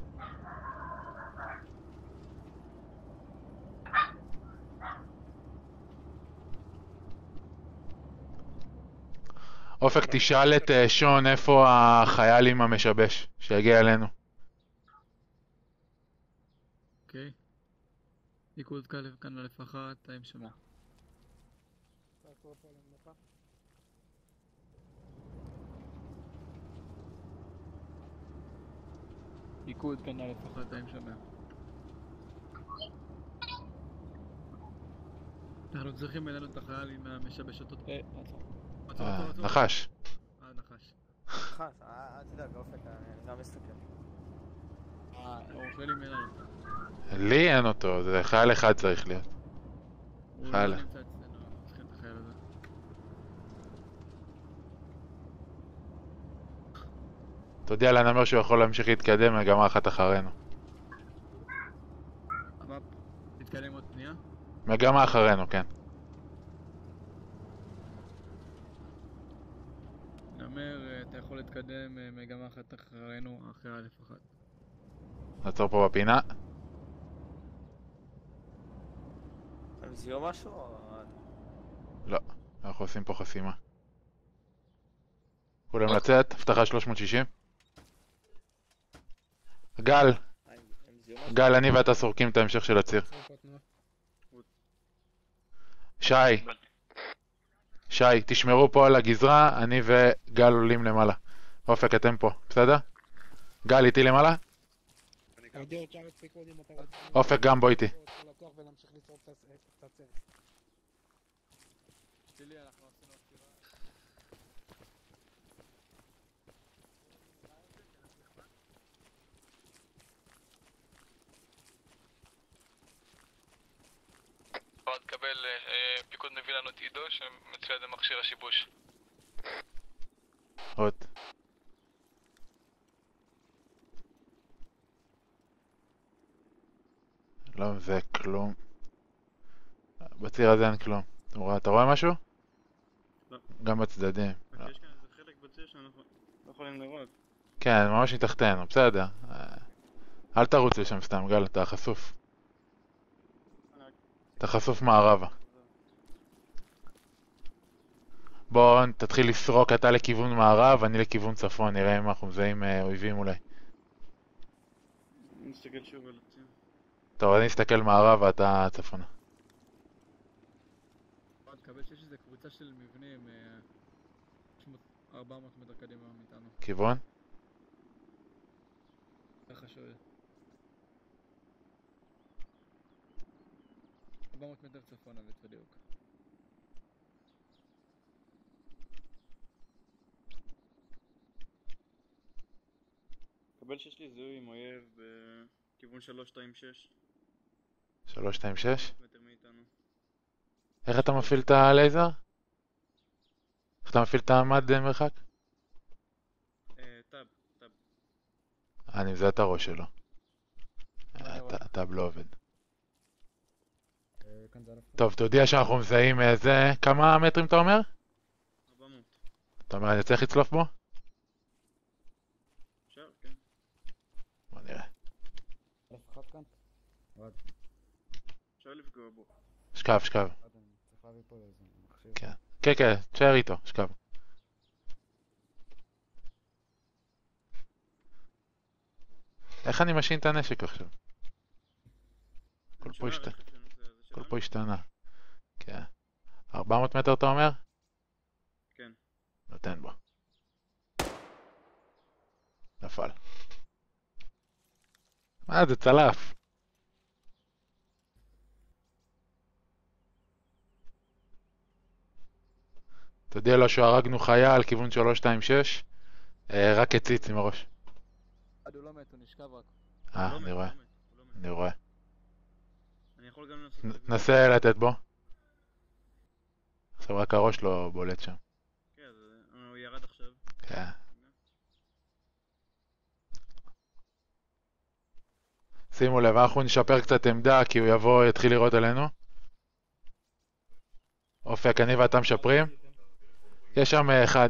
אופק, תשאל את אה, שון איפה החייל עם המשבש, שיגיע אלינו. אוקיי. פיקוד כאן אלף אחת, האם שומע? פיקוד כאן אלף אחת, האם שומע? אנחנו צריכים אלינו את החייל עם המשבש אותו... אה, עצור. עצור, אה, עצור, עצור. נחש. אה, נחש. נחש, אה, אל תדאג, אופק, אני גם מסתכל. אה, הוא שואל אם אין לנו אותו. לי אין אותו, זה חייל אחד צריך להיות. הוא חייל. לא נמצא אצלנו, אנחנו צריכים את החייל הזה. תודיע לנמר שהוא יכול להמשיך להתקדם מגמה אחת אחרינו. אבל, נתקדם עוד פנייה? מגמה אחרינו, כן. נמר, אתה יכול להתקדם אה, מגמה אחת אחרינו, אחרי אלף אחת. נעצור פה בפינה. הם זיהו משהו או... לא, אנחנו עושים פה חסימה. כולם לצאת, הבטחה שלוש מאות שישים. גל, גל, אני ואתה סורקים את ההמשך של הציר. שי, שי, תשמרו פה על הגזרה, אני וגל עולים למעלה. אופק, אתם פה, בסדר? גל, איתי למעלה? אופק, גם בוא איתי. בוא תקבל, פיקוד מביא לנו את עידו שמצויד במכשיר השיבוש. עוד. לא, זה כלום. בציר הזה אין כלום. אתה רואה משהו? לא. גם בצדדים. יש כאן איזה חלק בציר שאנחנו לא יכולים לראות. כן, ממש מתחתנו, בסדר. אל תרוץ לשם סתם, גל, אתה חשוף. אתה חשוף מערבה. בוא תתחיל לסרוק אתה לכיוון מערב, אני לכיוון צפון, נראה אם אנחנו מזהים אויבים אולי. נסתכל שוב על הציר. טוב, אני אסתכל מערב ואתה צפונה. בוא תקבל שיש איזה קבוצה של מבנים ארבע מאות מטר קדימה מאיתנו. כיוון? ככה שואל. ארבע מאות מטר צפונה בדיוק. קבל שיש לי זיהוי עם אויב בכיוון שלוש שתיים שש. שלוש שתיים שש? מטר מאיתנו. איך אתה מפעיל את הלייזר? איך אתה מפעיל את המד מרחק? טאב, טאב. אני מזהה את הראש שלו. הטאב לא עובד. טוב, תודיע שאנחנו מזהים איזה... כמה מטרים אתה אומר? ארבע מאות. אתה אומר אני צריך לצלוף בו? אפשר, כן. בוא נראה. אפשר לפגוע בו. שקב, שקב. כן, כן, כן, תשאר איתו, שקב. איך אני משין את הנשק עכשיו? הכל פה השתנה. הכל פה השתנה. כן. ארבע מאות מטר אתה אומר? כן. נותן בו. נפל. מה זה צלף? תודיע לו שהרגנו חייל, כיוון שלוש שתיים שש. רק הציץ עם הראש. עד הוא לא מת, הוא נשכב רק. אה, אני רואה. אני רואה. אני יכול גם לנסות... נסה לתת בו. עכשיו רק הראש לא בולט שם. כן, הוא ירד עכשיו. כן. שימו לב, אנחנו נשפר קצת עמדה כי הוא יבוא, יתחיל לראות עלינו. אופק, אני ואתה משפרים. יש שם אחד.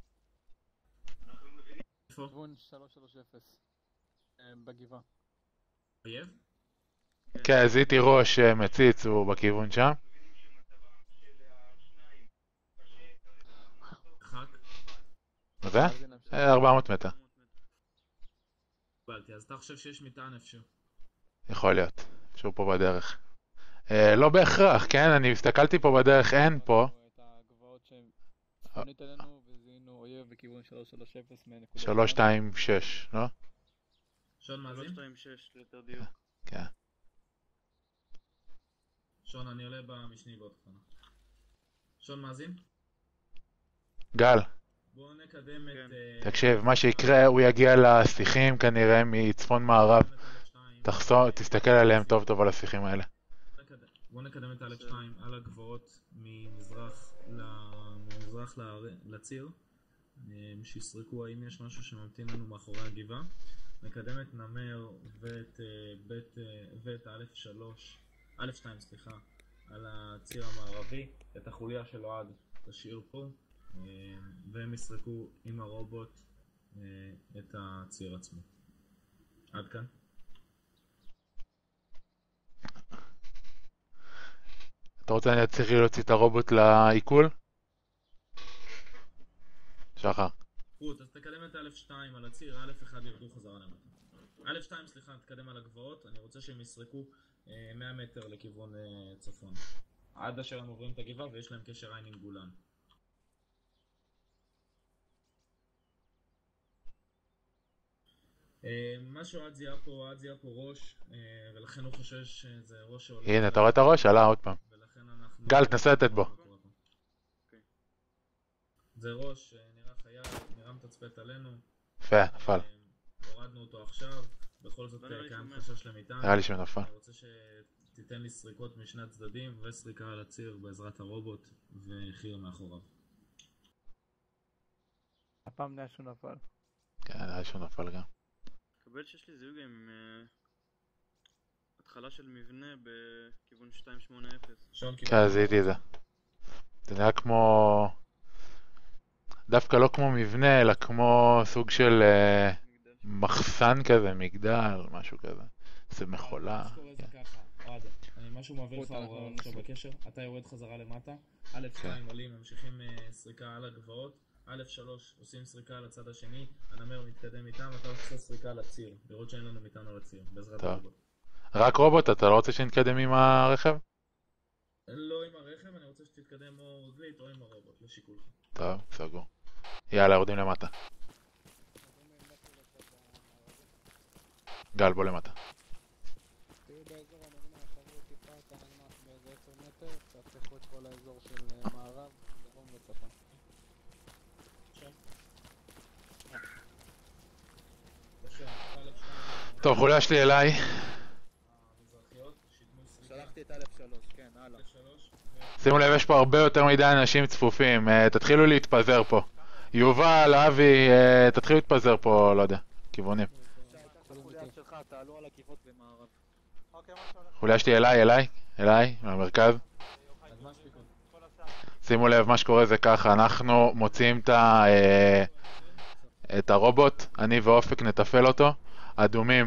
כיוון שלוש שלוש אפס. בגבעה. אויב? כן, זיתי ראש מציץ, הוא בכיוון שם. חק. מה זה? ארבע מאות מטר. קיבלתי, אז אתה חושב שיש מטען איפשהו? יכול להיות, שהוא פה בדרך. אה, לא בהכרח, כן? אני הסתכלתי פה בדרך, אין פה. את הגבעות שהם צפונית אלינו וזיהינו אויב בכיוון שלוש שלוש אפס מנקודה. שלוש שתיים שש, לא? שון מאזין? שלוש שתיים שש ליותר דיוק. כן. שון, אני עולה במשני בעוד תחנה. שון מאזין? גל, בואו נקדם את... תקשיב, מה שיקרה, הוא יגיע לשיחים כנראה מצפון מערב. תחסור, תסתכל עליהם טוב טוב על השיחים האלה. בואו נקדם את אלף שתיים על הגבעות ממזרח ממזרח לציר. שיסרקו האם יש משהו שממתין לנו מאחורי הגבעה. נקדם את נמר ואת בית ואת אלף שלוש, אלף שתיים סליחה, על הציר המערבי. את החוליה של אוהד תשאיר פה, והם יסרקו עם הרובוט את הציר עצמו. עד כאן. אתה רוצה אני צריך להוציא את הרובוט לעיכול? שחר. רות, אז תקדם את אלף שתיים על הציר, אלף אחד ירדו חזרה למטה. אלף שתיים סליחה, תקדם על הגבעות, אני רוצה שהם יסרקו אה, מאה מטר לכיוון אה, צפון. עד אשר הם עוברים את הגבעה ויש להם קשר עין עם גולן. אה, מה שאוהד זיהה פה, אוהד זיהה פה ראש, אה, ולכן הוא חושש שזה ראש שעולה... הנה, אתה רואה את הראש? עלה עוד פעם. גל, תנסה לתת בו. זה ראש, נראה חייל, נראה מתצפת עלינו. יפה, נפל. הורדנו אותו עכשיו, בכל זאת קיים חשש למטען. נראה לי שהוא נפל. אני רוצה שתיתן לי סריקות משני הצדדים וסריקה על הציר בעזרת הרובוט וחיור מאחוריו. הפעם נראה שהוא נפל. כן, נראה שהוא נפל גם. קבל שיש לי זיהוי עם התחלה של מבנה בכיוון שתיים שמונה אפס. כן, זיהיתי את זה. זה נראה כמו... דווקא לא כמו מבנה, אלא כמו סוג של מחסן כזה, מגדל, משהו כזה. זה מכולה. מה שקורה זה ככה, אוהד, משהו מעביר לך עכשיו בקשר, אתה יורד חזרה למטה, א' שתיים עולים, ממשיכים סריקה על הגבעות, א' שלוש עושים סריקה על הצד השני, הנמר מתקדם איתם, אתה עושה סריקה על הציר, לראות שאין לנו איתנו על הציר, בעזרת הרובוט. רק רובוט? אתה לא רוצה שנתקדם עם הרכב? לא עם הרכב, אני רוצה שתתקדם או רגלית או עם הרובוט, לשיקולך. טוב, סגור. יאללה, יורדים למטה. גל, בוא למטה. תהיו באזור המבנה, חברו טיפה את הנגמ"ש באיזה עשר מטר, תהפכו את כל האזור של מערב, דרום וצפון. טוב, חוליה שלי אליי. שלחתי את אלף שלוש, כן, הלאה. שימו לב, יש פה הרבה יותר מדי אנשים צפופים, תתחילו להתפזר פה. יובל, אבי, תתחילו להתפזר פה, לא יודע, כיוונים. חוליה שלי אליי, אליי, אליי, מהמרכז. שימו לב, מה שקורה זה ככה, אנחנו מוציאים את הרובוט, אני ואופק נטפל אותו, אדומים.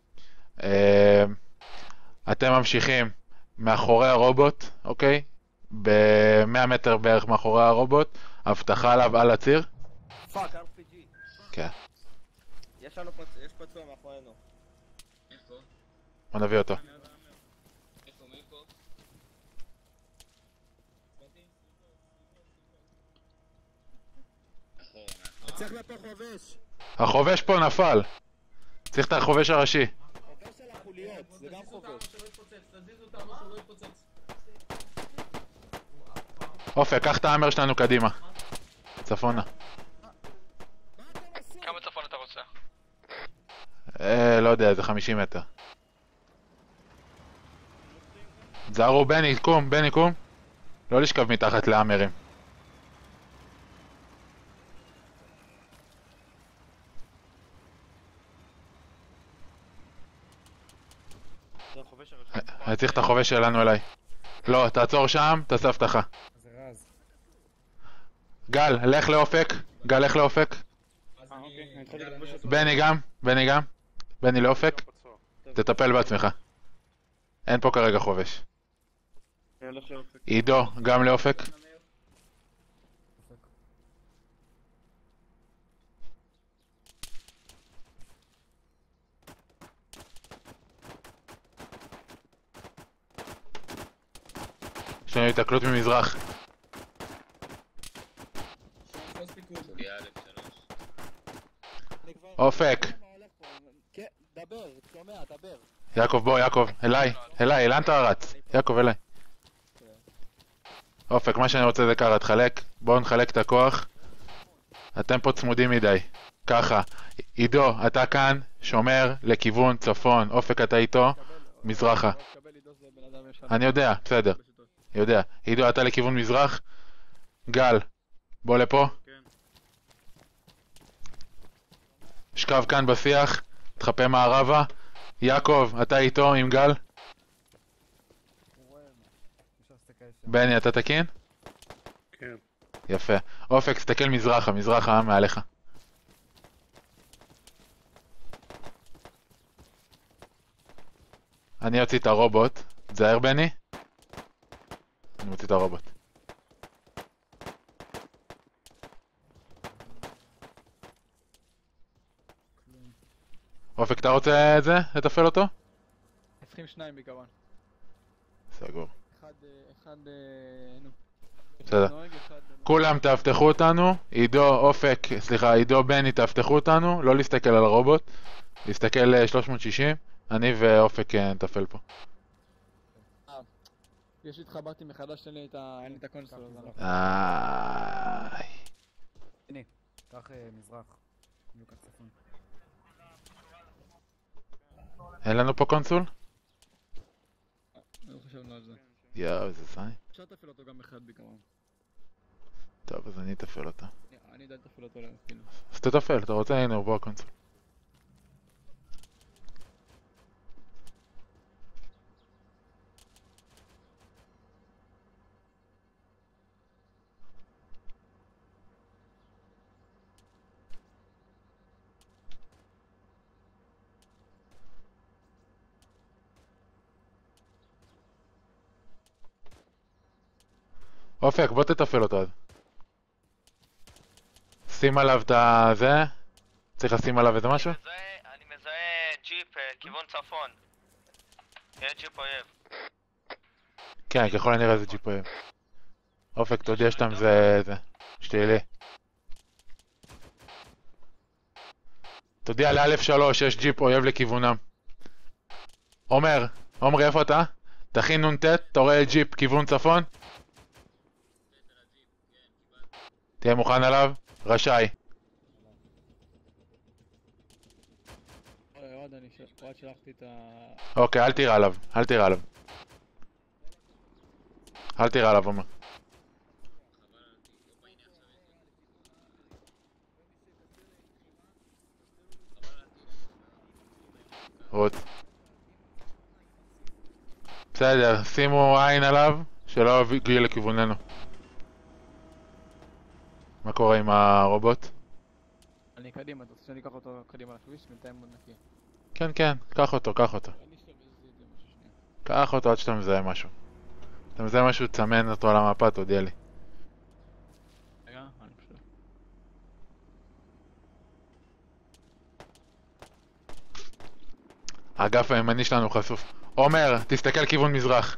אתם ממשיכים מאחורי הרובוט, אוקיי? ב-מאה מטר בערך מאחורי הרובוט, הבטחה עליו על הציר. פאק, אר פי ג'י. כן. יש לנו פצוע מאחורינו. איפה? בוא נביא אותו. איפה, מאיפה? צריך לפה חובש. החובש פה נפל. צריך את החובש הראשי. חובש על החוליות, זה גם חובש. אופק, קח את האמר שלנו קדימה. צפונה. כמה צפון אתה רוצה? אה, לא יודע, זה חמישים מטר. זהרו, בני, קום, בני, קום. לא לשכב מתחת לאמרים. אני צריך את החובש שלנו אליי. לא, תעצור שם, תעשה הבטחה. זה רז. גל, לך לאופק. גל, לך לאופק. אה, אוקיי, אני התחלתי לכבוש אותו. בני גם, בני גם. בני לאופק. תטפל בעצמך. אין פה כרגע חובש. אני הולך לאופק. עידו, גם לאופק. יש לנו התקלות ממזרח. אופק. כן, דבר, שומע, דבר. יעקב, בוא, יעקב, אליי, אליי, לאן אתה רץ? יעקב, אליי. אופק, מה שאני רוצה זה קרה, תחלק. בואו נחלק את הכוח. אתם פה צמודים מדי. ככה. עידו, אתה כאן, שומר לכיוון צפון. אופק, אתה איתו, מזרחה. אני יודע, בסדר. יודע. עידו, אתה לכיוון מזרח. גל, בוא לפה. שכב כאן בשיח. תחפה מערבה. יעקב, אתה איתו עם גל. בני, אתה תקין? כן. יפה. אופק, תסתכל מזרחה, מזרחה, מעליך. אני אוציא את הרובוט. תזהר בני. אני מוציא את הרובוט. אופק, אתה רוצה את זה? לתפעל אותו? צריכים שניים בעיקרון. סגור. אחד, אחד, נו. בסדר. כולם תאבטחו אותנו. עידו, אופק, סליחה, עידו, בני, תאבטחו אותנו. לא להסתכל על הרובוט. להסתכל שלוש מאות שישים. אני ואופק נטפל פה. יש התחברתי מחדש, אין לי את הקונסול. איי. הנה, קח מזרח. בדיוק הצפון. אין לנו פה קונסול? לא חשבנו על זה. יואו, איזה זין. אפשר לתפעל אותו גם אחד בעיקרון. טוב, אז אני אתפעל אותו. אני יודע לתפעל אותו כאילו. אז תתפעל, אתה רוצה? הנה, הוא בוא הקונסול. אופק, בוא תתפעל אותו אז. שים עליו את הזה. צריך לשים עליו איזה משהו? אני מזהה ג'יפ, כיוון צפון. יש ג'יפ אויב. כן, ככל הנראה זה ג'יפ אויב. אופק, תודיע שאתה מזהה זה. שתהילי. תודיע ל-אלף שלוש, יש ג'יפ אויב לכיוונם. עומר, עומרי, איפה אתה? תכין נ"ט, אתה רואה ג'יפ כיוון צפון? תהיה מוכן עליו? רשאי. אוהד, אני שלחתי את ה... אוקיי, אל תירה עליו, אל תירה עליו. אל תירה עליו, עומר. רות. בסדר, שימו עין עליו, שלא יגיע לכיווננו. מה קורה עם הרובוט? אני קדימה, אתה רוצה שאני אקח אותו קדימה לכביש? בינתיים מאוד נקי. כן, כן, קח אותו, קח אותו. קח אותו עד שאתה מזהה משהו. אתה מזהה משהו, תסמן אותו על המפה, תודיע לי. רגע, אני פשוט... האגף הימני שלנו חשוף. עומר, תסתכל כיוון מזרח.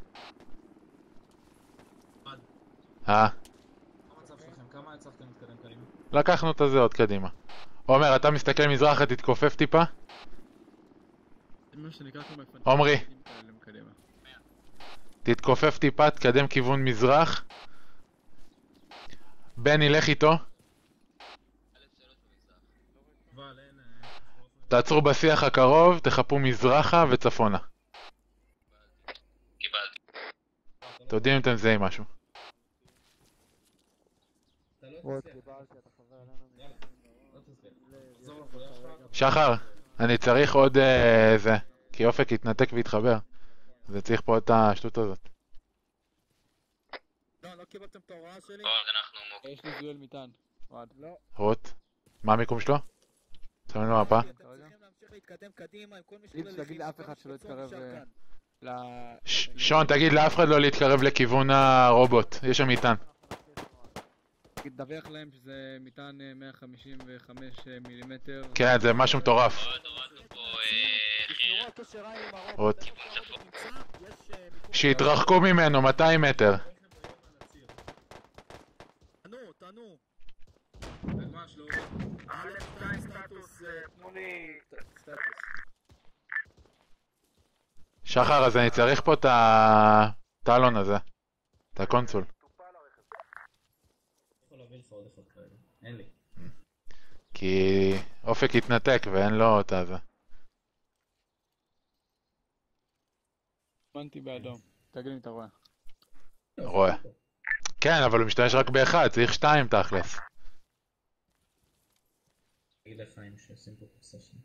אה? כמה הצלחתם להתקדם קדימה? לקחנו את הזה עוד קדימה. עומר, אתה מסתכל מזרחה, תתכופף טיפה. עומרי, תתכופף טיפה, תקדם כיוון מזרח. בני, לך איתו. תעצרו בשיח הקרוב, תחפו מזרחה וצפונה. קיבלתי. תודיעו אם אתם מזהים משהו. שחר, אני צריך עוד זה, כי אופק יתנתק ויתחבר. זה צריך פה את השטות הזאת. לא, לא קיבלתם את ההוראה שלי? עוד אנחנו מוק. יש לי זיול מטען. אוהד. לא. רות, מה המיקום שלו? שמים לו מפה. אתם צריכים להמשיך להתקדם קדימה עם כל מי תגיד תגיד לאף אחד שלא יתקרב אה, ל... ש- שון, תגיד לאף אחד לא להתקרב לכיוון הרובוט, יש שם מטען. תדווח להם שזה מטען אה, מאה חמישים וחמש מילימטר. כן, זה משהו מטורף. עוד הורדנו פה אה, תשמרו על קשר עין עם הרוב. רות. איפה שהרובוט נמצא, יש אה, מיקום... שיתרחקו ממנו מאתיים מטר. תענו, תענו. ממש לא עובד. א' שתיים סטטוס, אה, תנו לי סטטוס. שחר, אז אני צריך פה את הטלון הזה. את הקונסול. יכול להביא לך עוד אחד כרגע. אין לי. כי אופק התנתק ואין לו את הזה. הזמנתי באדום. תגיד לי אם אתה רואה. רואה. כן, אבל הוא משתמש רק באחד, צריך שתיים תכלס. תגיד לך אם שעושים פה קופסה שלי.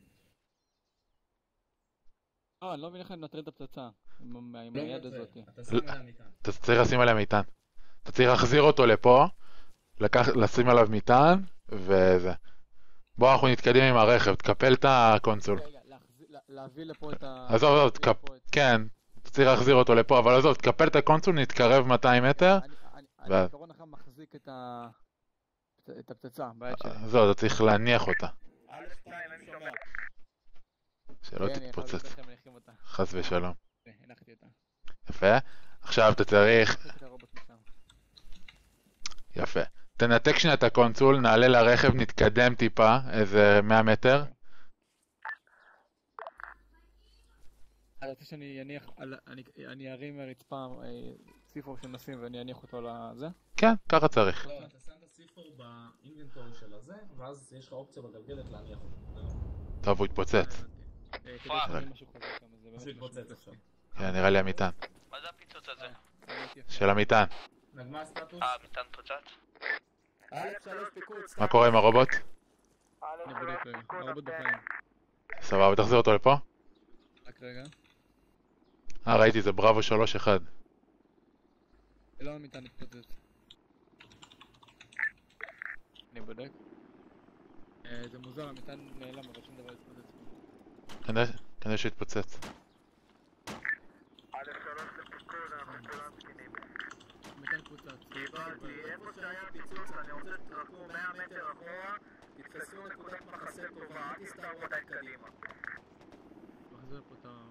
אה, אני לא מבין איך אני מנטרל את הפצצה. עם עם לא היד מנטרל, הזאת. אתה שם עליה מטען. אתה צריך לשים עליה מטען. אתה צריך להחזיר אותו לפה, לקח, לשים עליו מטען, וזה. בוא אנחנו נתקדם עם הרכב, תקפל את הקונסול. רגע, להחזיר- לה- להביא לפה את ה... עזוב, עזוב, תקפ... לפה את- כן, אתה צריך להחזיר אותו לפה, אבל עזוב, תקפל את הקונסול, נתקרב מאתיים מטר. אני- אני- אני ואז- בעיקרון אחר מחזיק את ה... את הפצצה ביד שלי. עזוב, אתה צריך להניח אותה, א' שתיים, אני שומע. שלא כן, אני יכול תתפוצץ, לבדוק איך מניחים אותה. חס ושלום. הנה, הנחתי אותה. יפה. עכשיו אתה צריך... מחזיק את הרובוט משם. יפה. תנתק שנייה את הקונסול, נעלה לרכב, נתקדם טיפה, איזה מאה מטר. אני רוצה שאני אניח, על- אני- אני ארים מהרצפה אה, ציפור שנשים ואני אניח אותו לזה? כן, ככה צריך. לא, אתה שם את הסיפור באינבנטורי של הזה, ואז יש לך אופציה בגלגלת להניח אותו. טוב, הוא התפוצץ. אה, כדי שאני משהו חזק שם, אז זה באמת משהו התפוצץ משהו עכשיו. כן, נראה לי המטען. מה זה הפיצוץ הזה? באמת יפה. של המטען. נגמה סטטוס? אה, מטען פוצץ? א' שלוש פיקוד, מה קורה עם הרובוט? אני בודק רגע, הרובוט בחיים. סבבה, תחזיר אותו לפה. רק רגע. אה, ראיתי, זה בראבו שלוש אחד. זה לא המטען התפוצץ. אני בודק. אה, זה מוזר, המטען נעלם, אבל שום דבר התפוצץ פה. כנראה כנראה שהתפוצץ. א' שלוש לפיקוד, אנחנו כולם תקינים. המטען פוצץ. קיבלתי, איפה שהיה פיצוץ אני רוצה שתרקמו מאה מטר אחורה, תתפסו נקודת מחסה טובה, אל תסתערו עדיין קדימה. מחזיר פה את ה...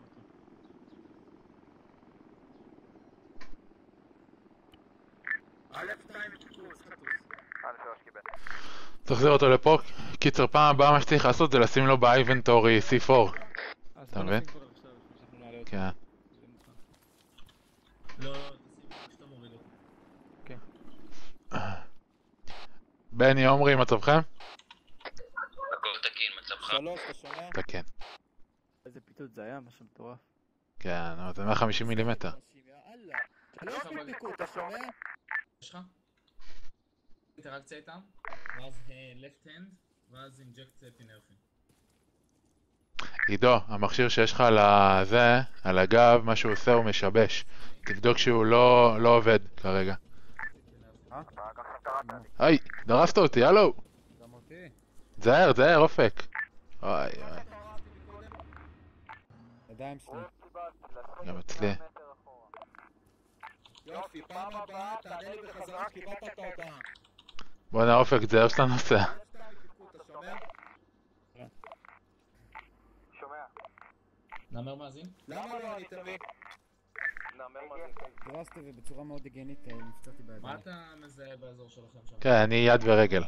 א' שתיים פיקוד, סטטוס. א' שלוש קיבל. תחזיר אותו לפה. קיצר, פעם הבאה מה שצריך לעשות זה לשים לו באינבנטורי סי פור. אז אתה בוא מבין? נשים כבר עכשיו, לפני שאנחנו נעלה אותו. כן. זה מוכן. לא, לא, תשים שאתה מוריד אותו. כן. בני, עומרי, מצבכם? הכל תקין, מצבך. שלוש, אתה שומע? אתה כן. איזה פיצוץ זה היה? משהו מטורף. כן, אבל זה מאה וחמישים מילימטר. יאללה. שלוש פיקוד, אתה שומע? יש לך? אינטראקציה איתם, ואז אה, left hand, ואז inject פינרפין. עידו, המכשיר שיש לך על הזה, על הגב, מה שהוא עושה הוא משבש. תבדוק שהוא לא לא עובד כרגע. היי, דרסת אותי, הלו! גם אותי. תזהר, תזהר, אופק. אוי אוי, ידיים שלי. גם אצלי. יופי, פעם הבאה תענה לי בחזרה שקיבלת את ההודעה. בוא'נה אופק, תזהר שאתה נוסע. אתה שומע? שומע. נאמר מאזין? למה לא ענית לי? נאמר מאזין. דרסתי ובצורה מאוד הגיונית נפצעתי בידיים. מה אתה מזהה באזור שלכם שם? כן, אני יד ורגל.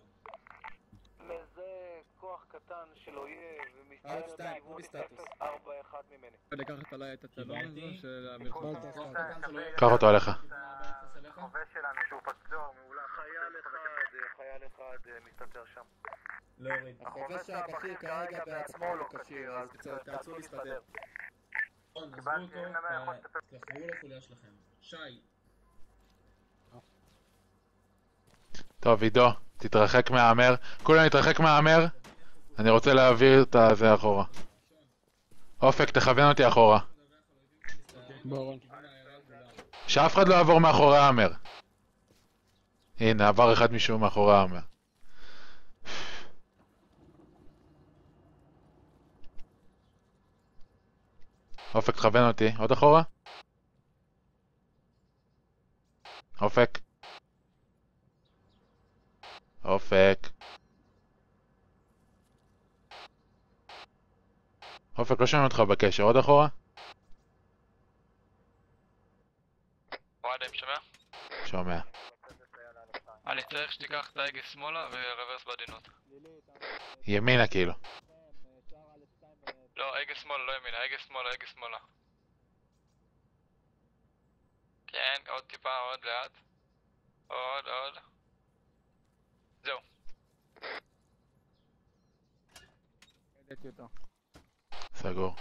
מזה כוח קטן של אויב ומסתכל לכיוון ארבע אחד ממני. לקחת עליי את הטלון הזה קיבלתי. של המלחמה. קח אותו עליך. חובש שלנו שהוא פצוע מעולה. חייל אחד, חייל אחד מסתתר שם. להוריד. החובש הבכיר כרגע בעצמו לא כשיר, אז תעצרו להסתדר. נכון, עזבו אותו, תחברו לחוליה שלכם. שי, טוב, עידו, תתרחק מהאמר. כולם נתרחק מהאמר. אני רוצה להעביר את הזה אחורה. אופק, תכוון אותי אחורה. ברור. שאף אחד לא יעבור מאחורי האמר. הנה, עבר אחד מישהו מאחורי האמר. אופק, תכוון אותי. עוד אחורה? אופק. אופק. אופק, לא שומעים אותך בקשר. עוד אחורה? אוהד, אני שומע? שומע. אני צריך שתיקח את ההגה שמאלה ורוורס בעדינות. ימינה כאילו. לא, הגה שמאלה, לא ימינה, הגה שמאלה, הגה שמאלה. כן, עוד טיפה, עוד לאט. עוד, עוד. זהו. העליתי אותו. סגור.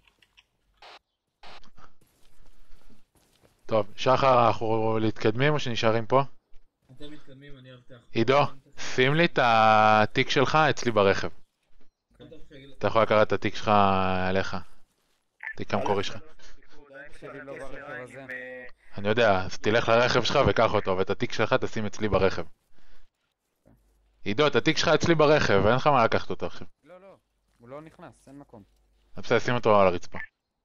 טוב, שחר, אנחנו להתקדמים או שנשארים פה? אתם מתקדמים, אני אבטח. עידו, שים לי את התיק שלך אצלי ברכב. אתה יכול לקראת את התיק שלך עליך. תיק המקורי שלך. אני יודע, אז תלך לרכב שלך וקח אותו, ואת התיק שלך תשים אצלי ברכב. עידו, את התיק שלך אצלי ברכב, אין לך מה לקחת אותו עכשיו. לא, לא, הוא לא נכנס, אין מקום. אז בסדר, שים אותו על הרצפה.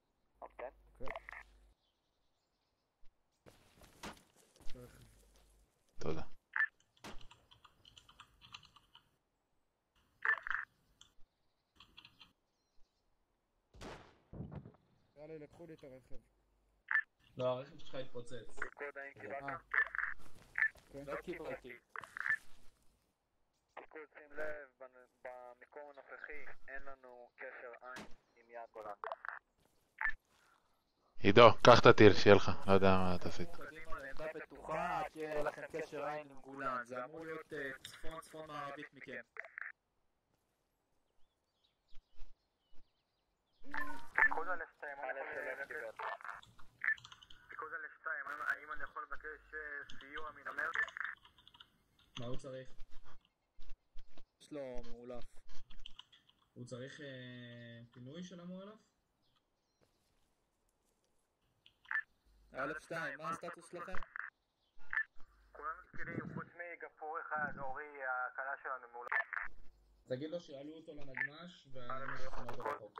תודה. יאללה, לקחו לי את הרכב. לא, הרכב שלך התפוצץ. פיקוד, האם קיבלת? לא קיבלתי. פיקוד, שים לב, במיקום הנוכחי אין לנו קשר עין עם יד גולן. עידו, קח את הטיל, שיהיה לך. לא יודע מה אתה עשית. קדימה לעמדה בטוחה, כי יהיה לכם קשר עין עם גולן. זה אמור להיות צפון צפון מערבית מכם. פיקוד על שתיים, פיקוד על שתיים, האם אני יכול לבקש סיוע מנמר? מה הוא צריך? יש לו מעולף. הוא צריך פינוי של המועלף? א' שתיים, מה הסטטוס שלכם? כולנו תפקידים, חוץ מגפור אחד, אורי, הקלה שלנו מעולף. תגיד לו שיעלו אותו לנגמש ואני אכנה אותו רחוק.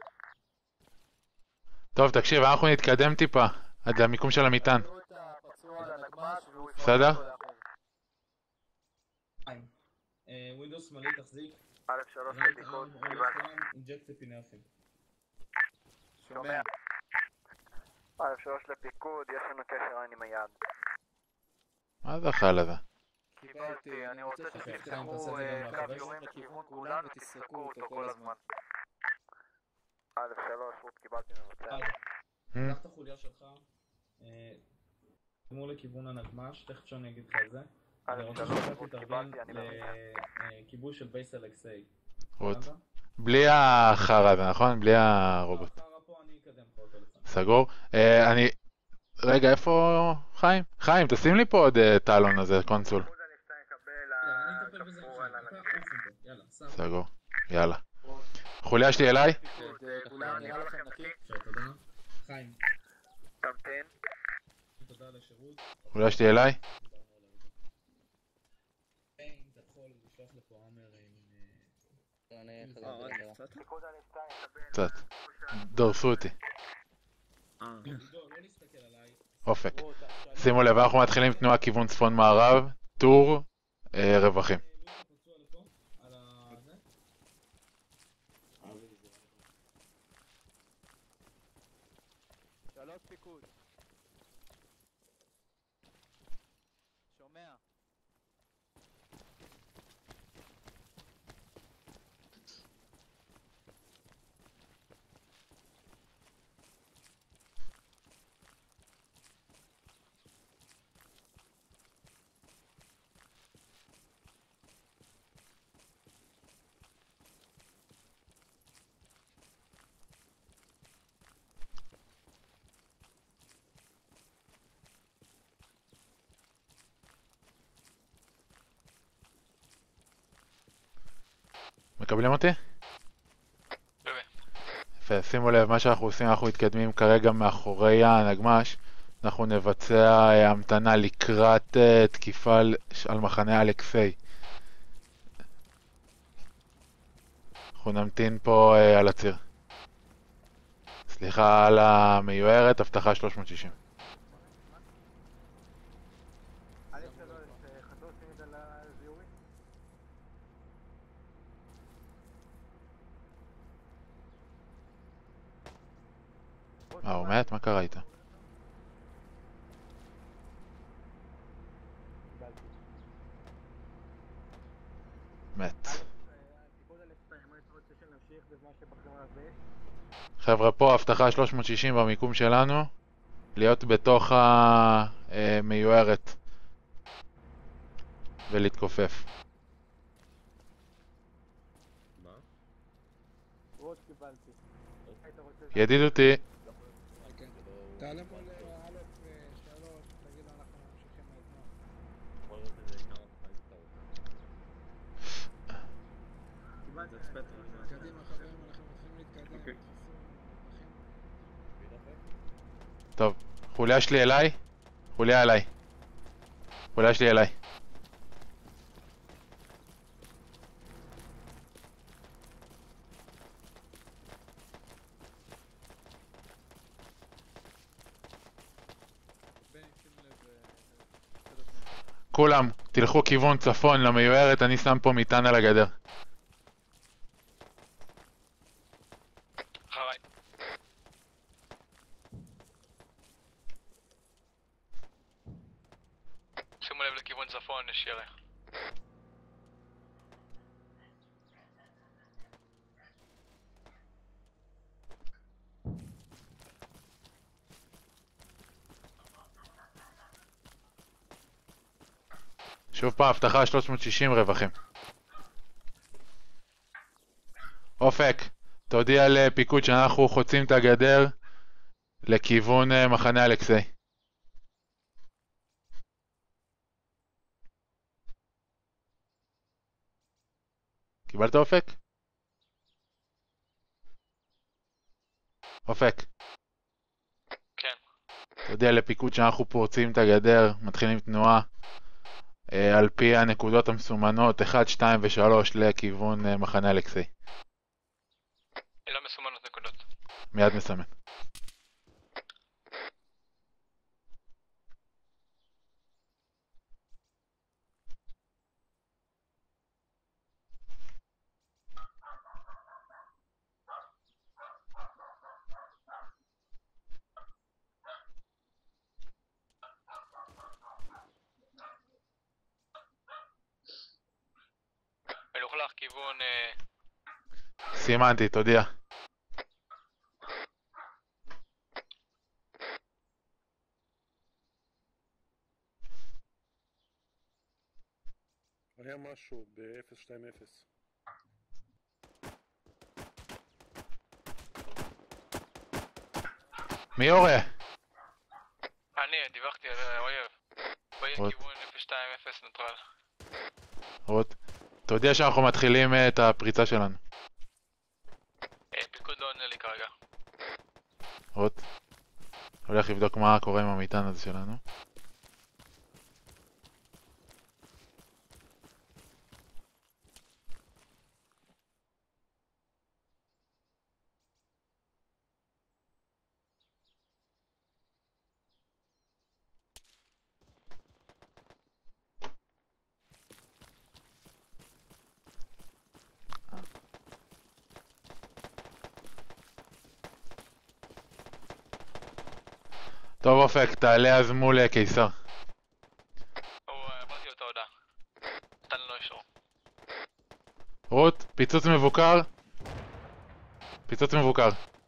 טוב, תקשיב, אנחנו נתקדם טיפה עד למיקום של המטען. בסדר? ווינדוס שמאלי תחזיק. א' שלוש רייט לפיקוד, ארם או קיבלתי. לפעם אינג'קט אפינפרין. שומע. א' שלוש לפיקוד, יש לנו קשר עין עם היד. מה זה החל הזה? קיבלתי, אני רוצה שתפתחו קו יורים לכיוון גולן ותסרקו אותו כל הזמן. א' שלוש, רות, קיבלתי מבצע. קח את החוליה שלך. תמור לכיוון הנגמש, תכף שאני אגיד לך את זה. אני רוצה שאתה תתארגן לכיבוש של בייס אל אקס איי. רות. בלי החרא הזה, נכון? בלי הרובוט. החרא פה אני אקדם לך אותו לפעמים. סגור. אני... רגע, איפה חיים? חיים, תשים לי פה עוד טלון הזה, קונסול. אני אטפל בזה אחר. אתה עוף מפה. יאללה, סע. סגור. יאללה. חוליה שלי אליי? גולן, נראה לכם נקי? תודה. חיים. תמתין. תודה על השירות. חוליה שלי אליי? אם אתה יכול לשלוח לפה אמר עם... פיקוד על שתיים, קצת. דורסו אותי. לא להסתכל עליי. אופק. שימו לב, אנחנו מתחילים תנועה כיוון צפון מערב, טור, רווחים. שלוש פיקוד. שומע. מקבלים אותי? באמת. יפה. יפה, שימו לב, מה שאנחנו עושים, אנחנו מתקדמים כרגע מאחורי הנגמש. אנחנו נבצע אה, המתנה לקראת אה, תקיפה על, על מחנה אלכסיי. אנחנו נמתין פה אה, על הציר. סליחה על המיוערת, הבטחה שלוש מאות שישים. אה, הוא מת? מה קרה איתה? מת. חבר'ה, פה הבטחה שלוש מאות שישים במיקום שלנו, להיות בתוך המיוערת ולהתכופף. ידיד אותי. תעלה פה לאלף שלוש, תגיד לו אנחנו ממשיכים להתנוע. קדימה חברים, אנחנו מתחילים להתקדם. טוב, חוליה שלי אליי. חוליה אליי. חוליה שלי אליי. כולם, תלכו כיוון צפון למיוערת, אני שם פה מטען על הגדר. אחריי. שימו לב לכיוון צפון, יש ירח. שוב פעם, הבטחה שלוש מאות שישים רווחים. אופק, תודיע לפיקוד שאנחנו חוצים את הגדר לכיוון מחנה אלכסיי. קיבלת אופק? אופק. כן. תודיע לפיקוד שאנחנו פורצים את הגדר, מתחילים תנועה על פי הנקודות המסומנות אחת, שתיים ו-שלוש לכיוון מחנה אלכסיי. לא מסומנות נקודות. מיד מסמן. מלוכלך כיוון... סימנתי, תודיע. היה משהו ב-אפס שתיים אפס. מי יורה? אני, דיווחתי על האויב. בעיר כיוון אפס שתיים אפס נוטרל. רות, תודיע שאנחנו מתחילים את הפריצה שלנו. פיקוד לא עונה לי כרגע. רות, הולך לבדוק מה קורה עם המטען הזה שלנו. טוב אופק, תעלה אז מול קיסר. הוא, אמרתי לו את ההודעה. נתן לו אישור. רות, פיצוץ מבוקר. פיצוץ מבוקר.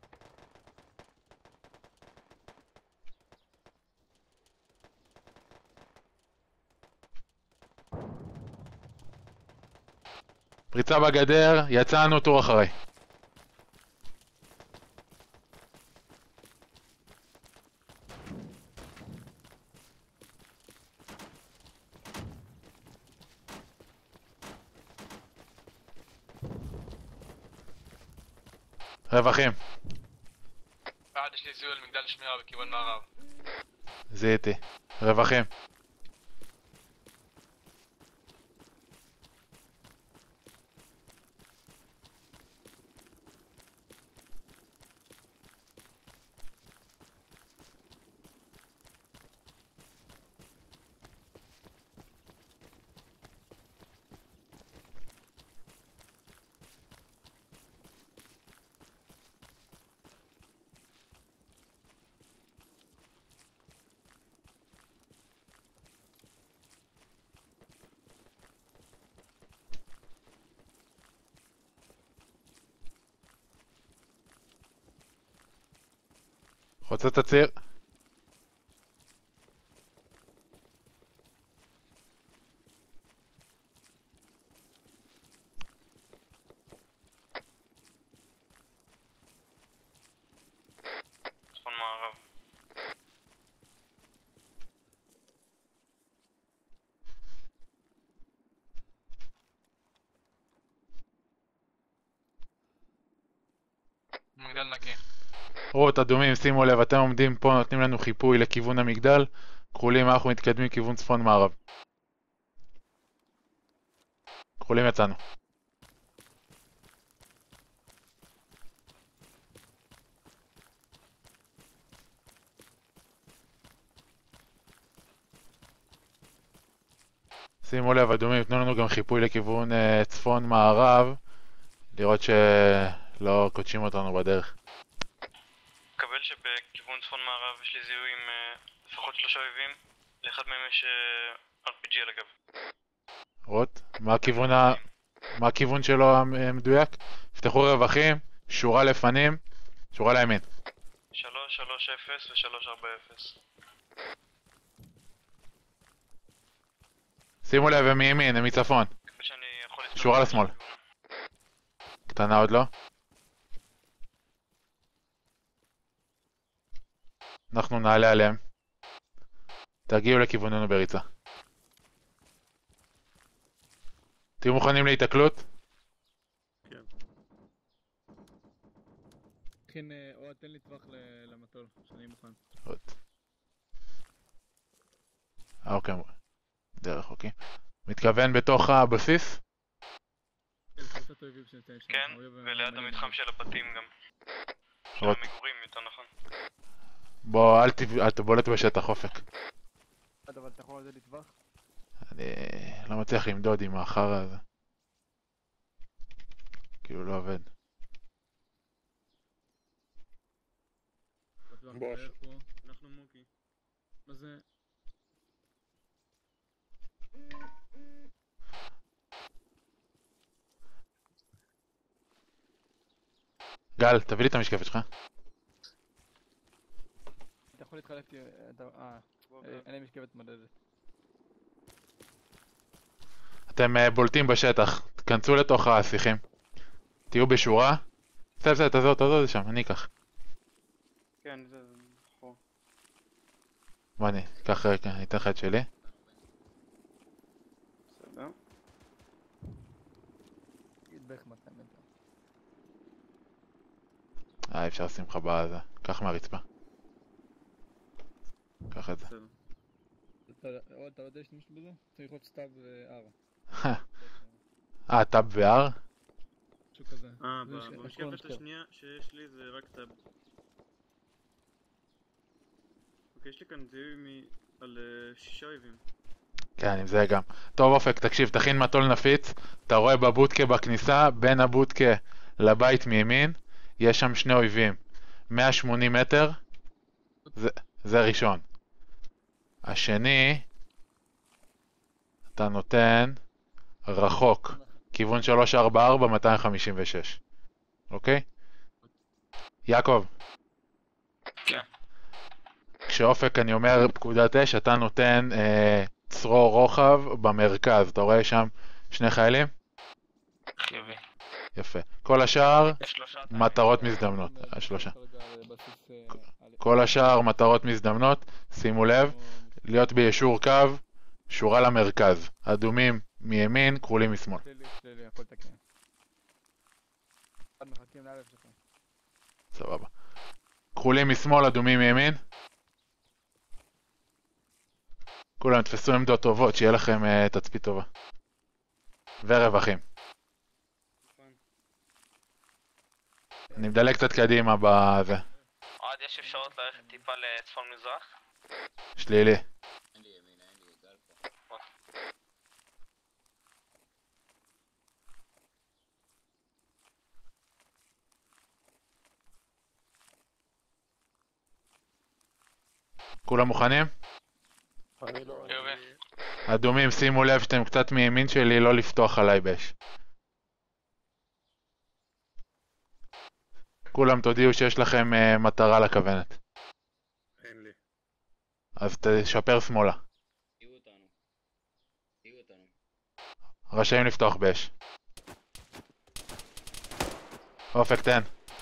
פריצה בגדר, יצאנו, טור אחריי. רווחים. יש לי זיהוי על מגדל שמירה בכיוון מערב. זיהיתי. רווחים. חוצה את הציר. צפון מערב. מגדל נקי. רואות אדומים, שימו לב, אתם עומדים פה, נותנים לנו חיפוי לכיוון המגדל. כחולים, אנחנו מתקדמים כיוון צפון מערב. כחולים יצאנו. שימו לב, אדומים, תנו לנו גם חיפוי לכיוון uh, צפון מערב, לראות שלא קודשים אותנו בדרך. מקבל שבכיוון צפון מערב יש לי זיהוי עם uh, לפחות שלושה אויבים, לאחד מהם יש uh, אר פי ג'י על הגב. רואות? מה הכיוון, ה... מה הכיוון שלו המדויק? פתחו רווחים, שורה לפנים, שורה לימין. שלוש שלוש אפס ו-שלוש ארבע אפס. שימו לב, הם מימין, הם מצפון. שורה לשמאל. קטנה עוד לא. אנחנו נעלה עליהם. תגיעו לכיווננו בריצה. תהיו מוכנים להתקלות? כן. תכין, או תן לי טווח למטול, שאני מוכן. עוד. אה, אוקיי. דרך, אוקיי. מתכוון בתוך הבסיס? כן, וליד המתחם של הבתים גם. של המגורים, יותר נכון. בוא, אל תבולט בשטח אופק. אבל אתה יכול לתת לי טווח? אני לא מצליח למדוד עם החרא הזה. כאילו לא עובד. בוש. אנחנו מוקי. מה זה? גל, תביא לי את המשקפת שלך. אתה יכול להתחלק לי... אה, אין לי משקפת מדדת. אתם בולטים בשטח, תכנסו לתוך השיחים. תהיו בשורה. בסדר, בסדר, תעזור, תעזור זה שם, אני אקח. כן, זה... נכון. בוא אני, קח רגע, אני אתן לך את שלי. בסדר. בערך מאתיים מטר. אה, אפשר לשים לך בזה. קח מהרצפה. קח את זה. אתה יודע להשתמש בזה? צריך לראות סטאב ו-R. אה, טאב ו-R? משהו כזה. אה, במשקפת השנייה שיש לי זה רק טאב. אוקיי, יש לי כאן זיהוי על שישה אויבים. כן, עם זה גם. טוב אופק, תקשיב, תכין מטול נפיץ. אתה רואה בבודקה בכניסה, בין הבודקה לבית מימין, יש שם שני אויבים. מאה ושמונים מטר, זה, זה ראשון. השני, אתה נותן רחוק, כיוון שלוש ארבע ארבע מאתיים חמישים ושש. אוקיי? יעקב. כן. כשאופק אני אומר פקודת אש, אתה נותן אה, צרור רוחב במרכז. אתה רואה שם שני חיילים? חיובי. יפה. כל השאר מטרות מזדמנות. שלושה. כל השאר מטרות מזדמנות. שימו לב, להיות בישור קו, שורה למרכז. אדומים מימין, כחולים משמאל. סבבה. כחולים משמאל, אדומים מימין. כולם תפסו עמדות טובות, שיהיה לכם uh, תצפית טובה. ורווחים. אני מדלג קצת קדימה בזה. עד יש אפשרות ללכת טיפה לצפון מזרח? שלילי. אין לי ימינה, אין לי גל פה. כולם מוכנים? אני לא... אדומים, שימו לב שאתם קצת מימין שלי, לא לפתוח עליי באש. כולם תודיעו שיש לכם uh, מטרה לכוונת. אין לי. אז תשפר שמאלה. תהיו אותנו. תהיו אותנו. רשאים לפתוח באש. אופק תן.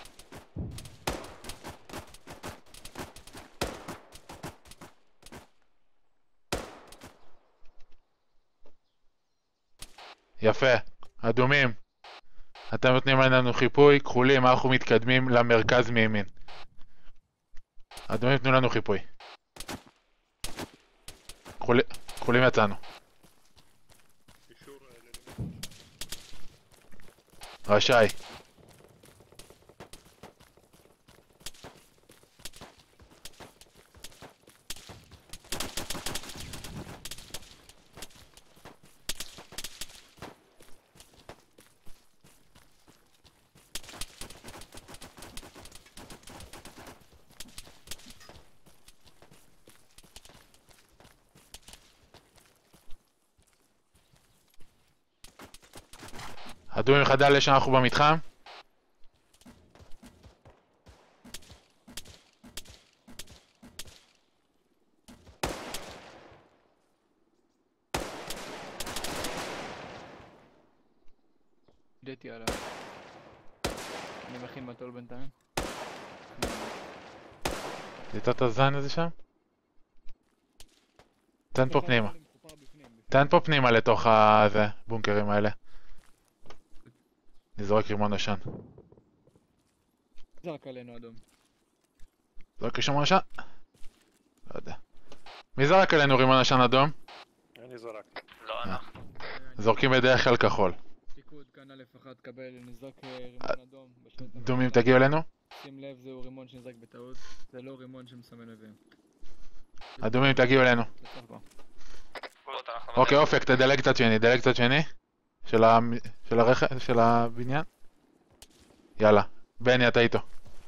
יפה. אדומים. אתם נותנים לנו חיפוי, כחולים, אנחנו מתקדמים למרכז מימין. אדומים, תנו לנו חיפוי. כחולים, כחולים יצאנו. רשאי. אדומים חדל שאנחנו במתחם. ידעתי עליו. אני מכין מטול בינתיים. תיתן את הזן הזה שם? תן פה פנימה. תן פה פנימה לתוך הבונקרים האלה. נזרוק רימון עשן. זרק עלינו אדום. זרק רימון עשן? לא יודע. מי זרק עלינו רימון עשן אדום? אני זרק. לא, אנחנו. זורקים בדרך כלל כחול. פיקוד כאן א' אחד קבל, נזרק רימון אדום. אדומים תגיעו אלינו? שים לב, זהו רימון שנזרק בטעות. זה לא רימון שמסמן מביאים. אדומים תגיעו אלינו. אוקיי אופק, תדלג קצת שני, דלג קצת שני. של ה... של הרכב, של הבניין. יאללה, בני אתה איתו.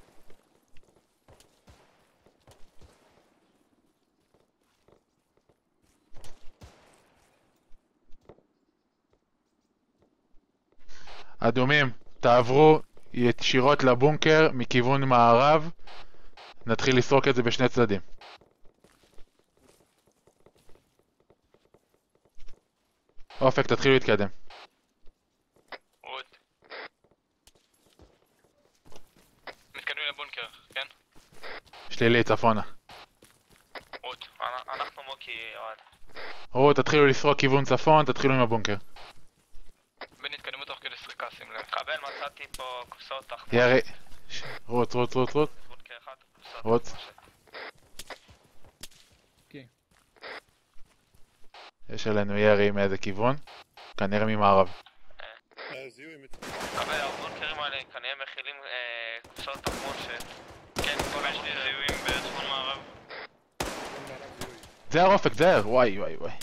אדומים, תעברו ישירות לבונקר מכיוון מערב. נתחיל לסרוק את זה בשני צדדים. אופק, תתחילו להתקדם. מתקדמים לבונקר, כן? שלילי, צפונה. רות, אנחנו מוקי אוהד. רות, תתחילו לסרוק כיוון צפון, תתחילו עם הבונקר. בין התקדמו תוך כדי סריקה, שים לב. קבל, מצאתי פה קופסאות תחתות. ירי. רות, רות, רות, רות. בונקר אחד, קופסאות. רות. יש עלינו ירי מאיזה כיוון? כנראה ממערב. קבל, הבונקרים האלה כנראה מכילים קופסאות תחמושת. כן, כל יש לי זיהויים בצפון מערב. זהר אופק, זהר, וואי וואי וואי.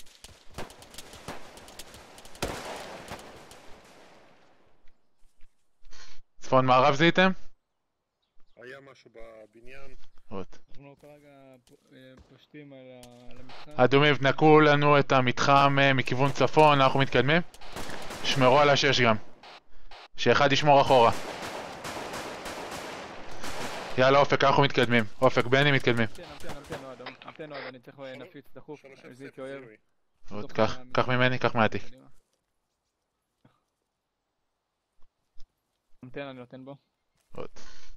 צפון מערב זיהיתם? היה משהו בבניין. רות. אנחנו כרגע פושטים על המתחם. אדומים, תנקו לנו את המתחם מכיוון צפון, אנחנו מתקדמים. שמרו על השש גם. שאחד ישמור אחורה. יאללה אופק, אנחנו מתקדמים. אופק, בני מתקדמים. המתנו, המתנו אדום. המתנו אדום, אני צריך נפיץ דחוף. זיהיתי אויב. רות, קח ממני, קח מעטי. המתן אני נותן בו. רות.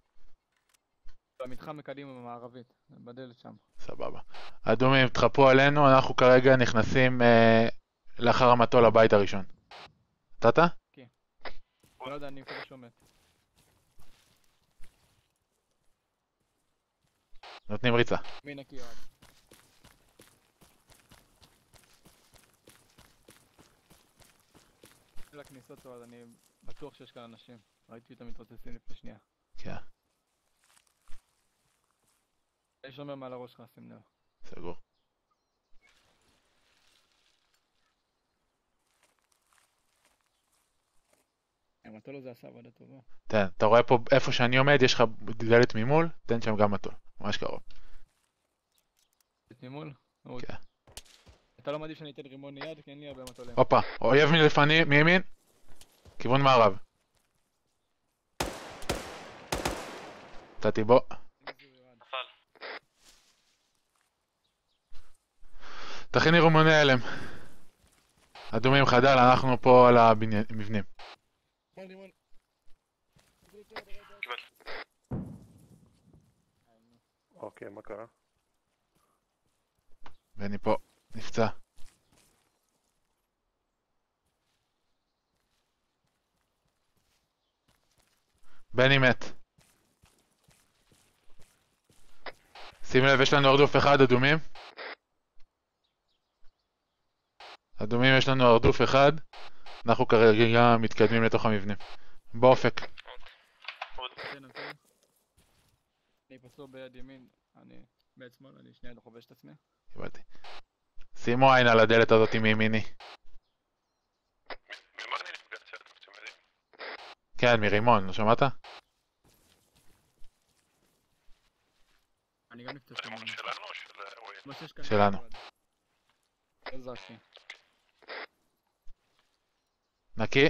במתחם מקדימה במערבית, בדלת שם. סבבה. אדומים, תחפו עלינו, אנחנו כרגע נכנסים אה, לאחר המטול לבית הראשון. נתת? כן. לא יודע, אני מקווה שעומד. נותנים ריצה. מי נקי יועד? לכניסות יועד, אני בטוח שיש כאן אנשים. ראיתי אותם מתרוצצים לפני שנייה. כן. יש אומר מעל הראש שלך, שים לב. סגור. המטול הזה עשה עבודה טובה. תן, אתה רואה פה איפה שאני עומד, יש לך דלת ממול, תן שם גם מטול, ממש קרוב. דלת ממול? כן. אתה לא מעדיף שאני אתן רימון ליד, כי אין לי הרבה מטולים. הופה, אויב מלפני, מימין, כיוון מערב. נתתי בו. נפל. תכיני רימוני הלם. אדומים חדל, אנחנו פה על המבנים. קיבל. אוקיי, מה קרה? ואני פה, נפצע. בני מת. שים לב, יש לנו הרדוף אחד, אדומים. אדומים, יש לנו הרדוף אחד. אנחנו כרגע מתקדמים לתוך המבנים. באופק. אני פצוע ביד ימין, אני ביד שמאל, אני שנייה חובש את עצמי. קיבלתי. שימו עין על הדלת הזאת מימיני. ממה אני נפגעתי? אתם יודעים? כן, מרימון, לא שמעת? אני גם נפצע שלנו. רימון שלנו או של אויב? שלנו. עזרתי. נקי.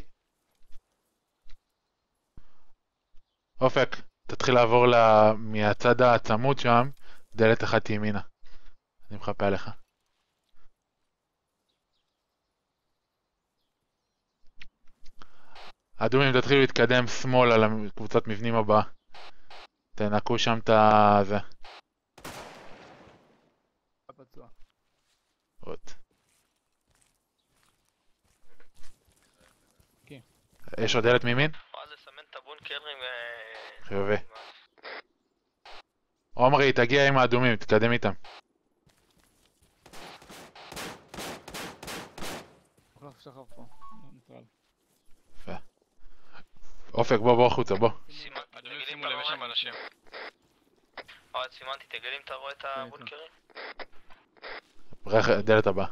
אופק, תתחיל לעבור מהצד הצמוד שם, דלת אחת ימינה. אני מחפה עליך. אדומים, תתחילו להתקדם שמאל על הקבוצת מבנים הבאה. תנקו שם את זה. הפצוע. עוד. כן. יש עוד דלת מימין? ואז לסמן את הבונקרים ו... חיובי. עומרי, תגיע עם האדומים, תתקדם איתם. הולך שחר פה, נטרל. יפה. אופק, בוא, בוא החוצה, בוא. שימו לב, יש שם אנשים. אוהד, סימנתי, תגיד אם אתה רואה את הבונקרים? דלת הבאה.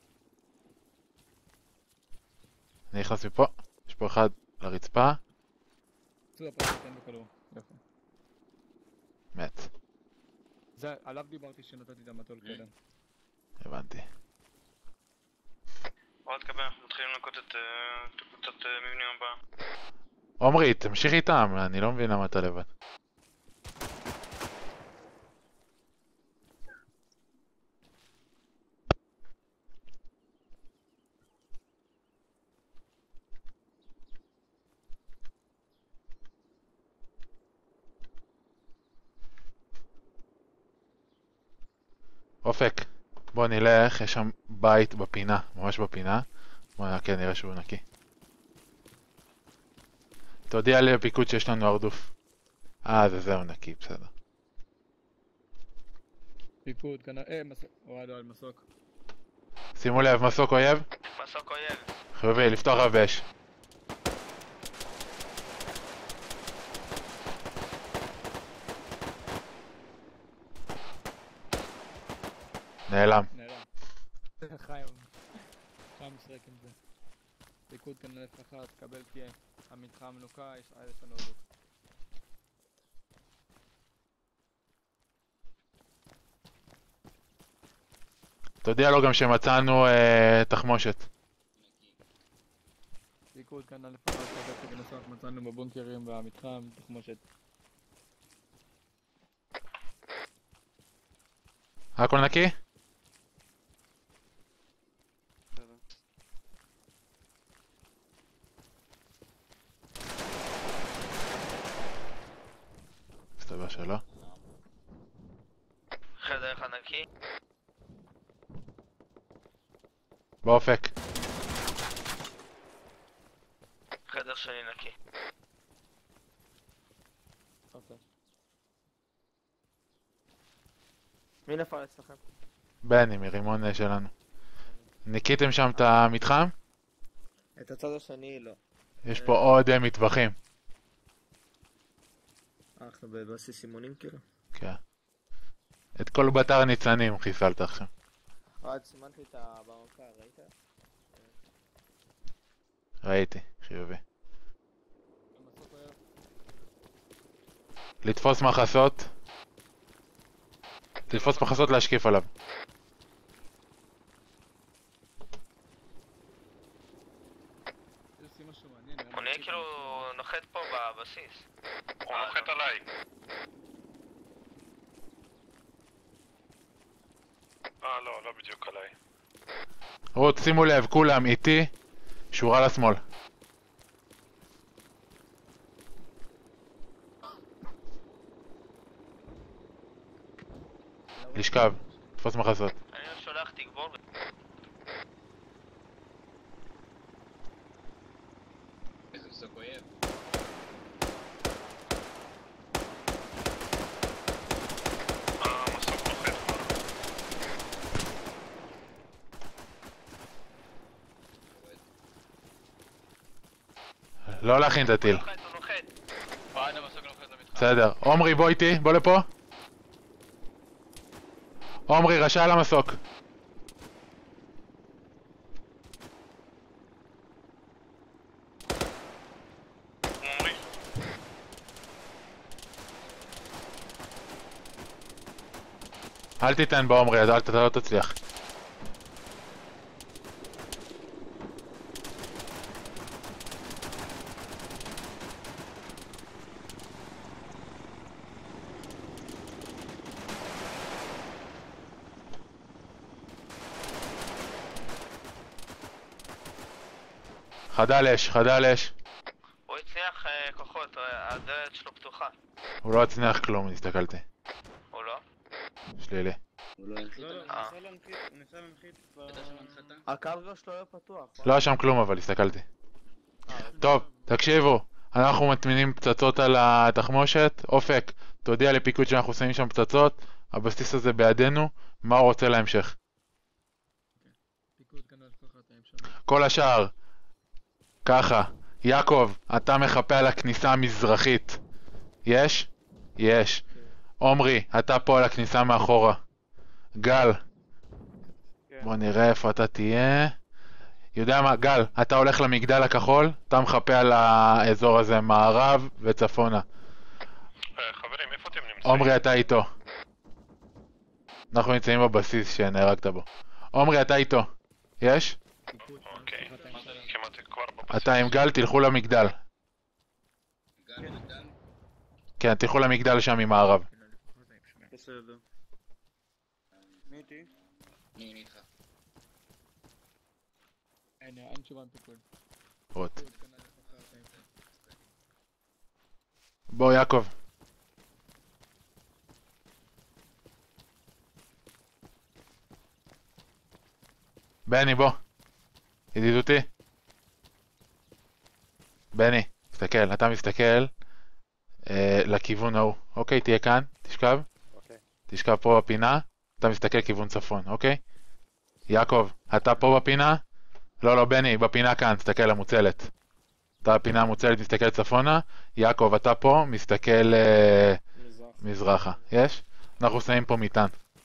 אני נכנס מפה, יש פה אחד לרצפה. פצוע פצוע, תן בכדור. יפה. מת. זה, עליו דיברתי שנתתי את המטול קודם. הבנתי. אוהד, קבל, אנחנו מתחילים לנקות את קבוצת מבנים הבאה. עומרי, תמשיך איתם, אני לא מבין למה אתה לבד. אופק, בוא נלך, יש שם בית בפינה, ממש בפינה. בוא נקה, נראה שהוא נקי. תודיע לי בפיקוד שיש לנו הרדוף. אה, זה זהו נקי, בסדר. פיקוד, כנראה, אה, מסוק, אוהד אוהד מסוק. שימו לב, מסוק אויב. מסוק אויב. חיובי, לפתוח רב אש. נעלם. נעלם. חיים. חיים משחק עם זה. פיקוד כנראה אחת, קבל תהיה. המתחם מנוקה, יש לנו עוד. תודיע לו גם שמצאנו אה, תחמושת. פיקוד כנראה לפחות קבל בנוסף, מצאנו בבונקרים והמתחם תחמושת. הכל נקי? מסתבר שלא. חדר אחד נקי. באופק. חדר שני נקי. אוקיי. מי נפל אצלכם? בני, מרימון שלנו. ניקיתם שם את המתחם? את הצד השני לא. יש פה עוד מטווחים. אנחנו בבסיס אימונים כאילו? כן. את כל בתר ניצנים חיסלת עכשיו. עוד סימנת לי את הבמקה, ראית? ראיתי, חיובי. לתפוס מחסות. לתפוס מחסות להשקיף עליו. הוא נהיה כאילו נוחת פה בבסיס. הוא נוחת עליי. אה לא, לא בדיוק עליי. רות, שימו לב, כולם איתי, שורה לשמאל. לשכב, תפוס מחסות. אני שולח תגבור. איזה מסוק אויב. המסוק נוחת כבר. לא להכין את הטיל. בסדר, עומרי בוא איתי, בוא לפה. עומרי רשע על המסוק. אל תיתן בעומרי, אז אל אתה לא תצליח. חדל אש, חדל אש. הוא הצליח כוחות, הדלת שלו פתוחה. הוא לא הצניח כלום, הסתכלתי. הוא לא? שלילי. הוא לא הנחית, הוא ניסה להנחית, הוא ניסה להנחית ב... הקרגו שלו היה פתוח. לא היה שם כלום אבל, הסתכלתי. טוב, תקשיבו, אנחנו מטמינים פצצות על התחמושת. אופק, תודיע לפיקוד שאנחנו שמים שם פצצות, הבסיס הזה בידינו, מה הוא רוצה להמשך? כל השאר, ככה, יעקב, אתה מחפה על הכניסה המזרחית. יש? יש. עומרי, אתה פה על הכניסה מאחורה. גל, בוא נראה איפה אתה תהיה. יודע מה, גל, אתה הולך למגדל הכחול, אתה מחפה על האזור הזה, מערב וצפונה. חברים, איפה אתם נמצאים? עומרי, אתה איתו. אנחנו נמצאים בבסיס שנהרגת בו. עומרי, אתה איתו. יש? אוקיי, כמעט כבר בבסיס. אתה עם גל, תלכו למגדל. כן, תלכו למגדל שם ממערב. בסדר. מי איתי? אני איתך. אין תשובה מפיקוד. רות. בוא יעקב. בני בוא. ידידותי. בני, תסתכל, אתה מסתכל אה, לכיוון ההוא. אוקיי, תהיה כאן, תשכב. אוקיי. תשכב פה בפינה, אתה מסתכל כיוון צפון, אוקיי? יעקב, אתה פה בפינה? לא, לא, בני, בפינה כאן, תסתכל המוצלת. אתה בפינה המוצלת, מסתכל צפונה. יעקב, אתה פה, מסתכל אה, מזרחה. יש? אנחנו שמים פה מטען.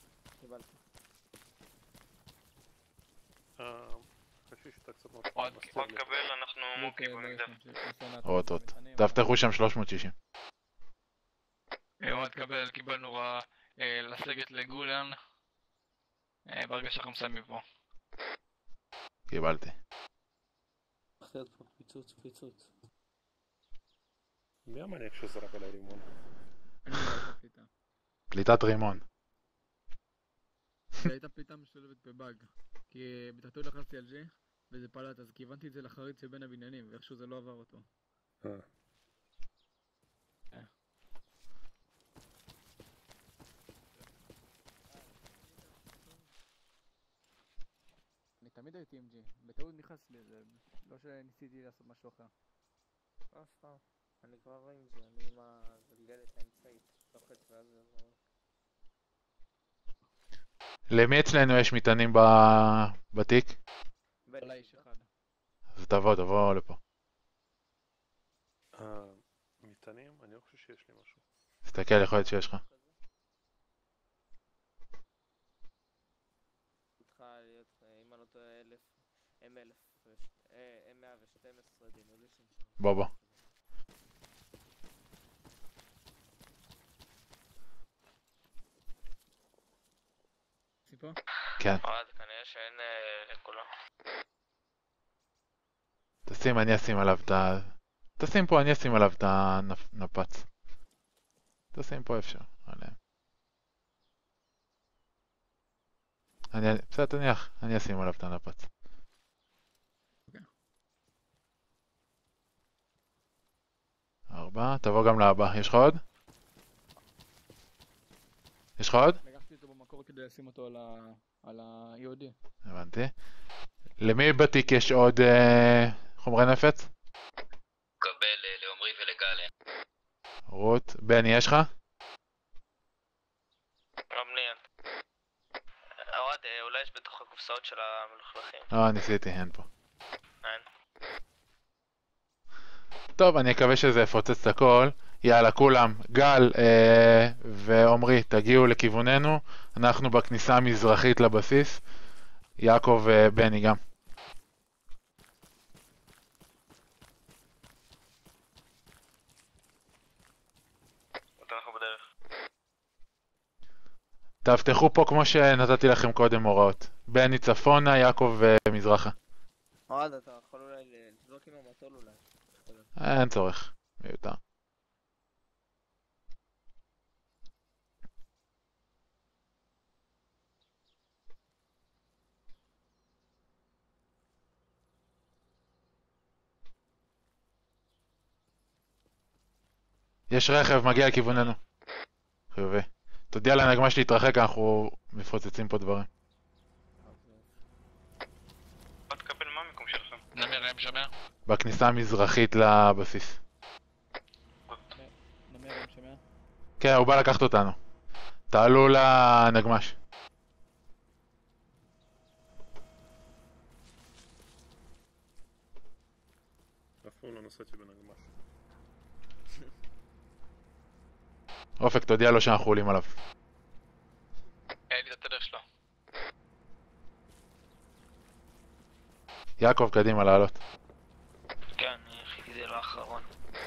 עוד קבל, אנחנו מוקים במגדל. עוד עוד. תפתחו שם שלוש מאות שישים. עוד קבל, קיבלנו רע לסגת לגולן. ברגע שאנחנו מסיימים פה. קיבלתי. אחרת פה פיצוץ פיצוץ. מי המניאק שזרק עליי רימון? פליטת רימון. זו הייתה פליטה משולבת בבאג. כי בתחתו לחצתי על ג'י וזה פלט, אז כיוונתי את זה לחריץ שבין הבניינים ואיכשהו זה לא עבר אותו. אה. אני תמיד הייתי עם ג'י, בטעות נכנס לי, זה לא שניסיתי לעשות משהו אחר. לא סתם, אני כבר רואה עם זה, אני עם הגלגלת האמצעית, לוחץ ואז זה עבור. למי אצלנו יש מטענים בתיק? אולי איש אחד. אז תבוא, תבוא לפה. מטענים? אני לא חושב שיש לי משהו. תסתכל, יכול להיות שיש לך. אם אני לא טועה אלף, אם אלף, אם מאה ושתים עשרה דמולישן. בוא בוא. סיפור? כן. אוהד, כנראה שאין לכולם. תשים, אני אשים עליו את ה... תשים פה, אני אשים עליו את הנפץ. תשים פה אפשר, עליהם. אני... בסדר, תניח, אני אשים עליו את הנפץ. ארבע, תבוא גם לבא. יש לך עוד? יש לך עוד? לקחתי אותו במקור כדי לשים אותו על היהודי. הבנתי. למי בתיק יש עוד חומרי נפץ? קבל לעומרי ולגלן. רות, בני, יש לך? גם לי אין. אוהד, אולי יש בתוך הקופסאות של המלוכלכים. לא, ניסיתי, אין פה. אין. טוב, אני אקווה שזה יפוצץ את הכל. יאללה, כולם, גל אה, ועומרי, תגיעו לכיווננו. אנחנו בכניסה המזרחית לבסיס. יעקב ובני גם. אנחנו בדרך. תאבטחו פה כמו שנתתי לכם קודם הוראות. בני צפונה, יעקב ומזרחה. אוהד, אתה יכול אולי לזרוק עם המטול אולי. אין צורך, מיותר. יש רכב, מגיע לכיווננו. חיובי. תודיע לנגמ"ש להתרחק, אנחנו מפוצצים פה דברים. בוא תקבל מה המיקום שלכם? נמיר, הם שומע? בכניסה המזרחית לבסיס. נמיר, הם שומע? כן, הוא בא לקחת אותנו. תעלו לנגמ"ש. אף פעם לא נסעתי בנגמ"ש. אופק, תודיע לו שאנחנו עולים עליו. אין לי את הדרך שלו. יעקב, קדימה, לעלות. כן, אני חיכיתי לאחרון.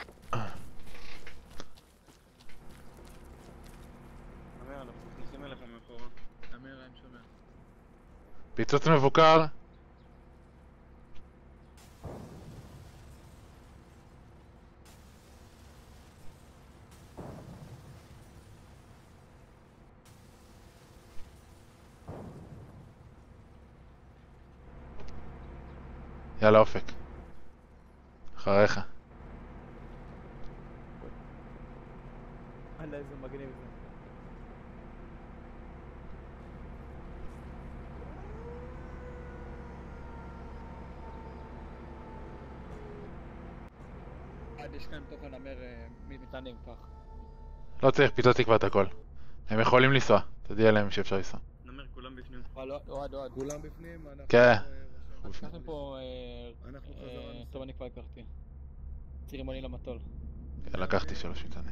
אמיר, אנחנו נכנסים אליך מאחורה. אמיר, הם שומע. פיצוץ מבוקר. יאללה, אופק. אחריך. וואלה, איזה מגניב זה. עד יש כאן תוכן אמר מטענים כך. לא צריך, פיצוצתי כבר את הכל. הם יכולים לנסוע, תודיע להם שאפשר לנסוע. נמר, כולם בפנים. אוהד, אוהד. כולם בפנים? כן. לקחתם פה... אנחנו חזרה. טוב, אני כבר לקחתי. ציר ימני למטול. לקחתי שלוש מטענים.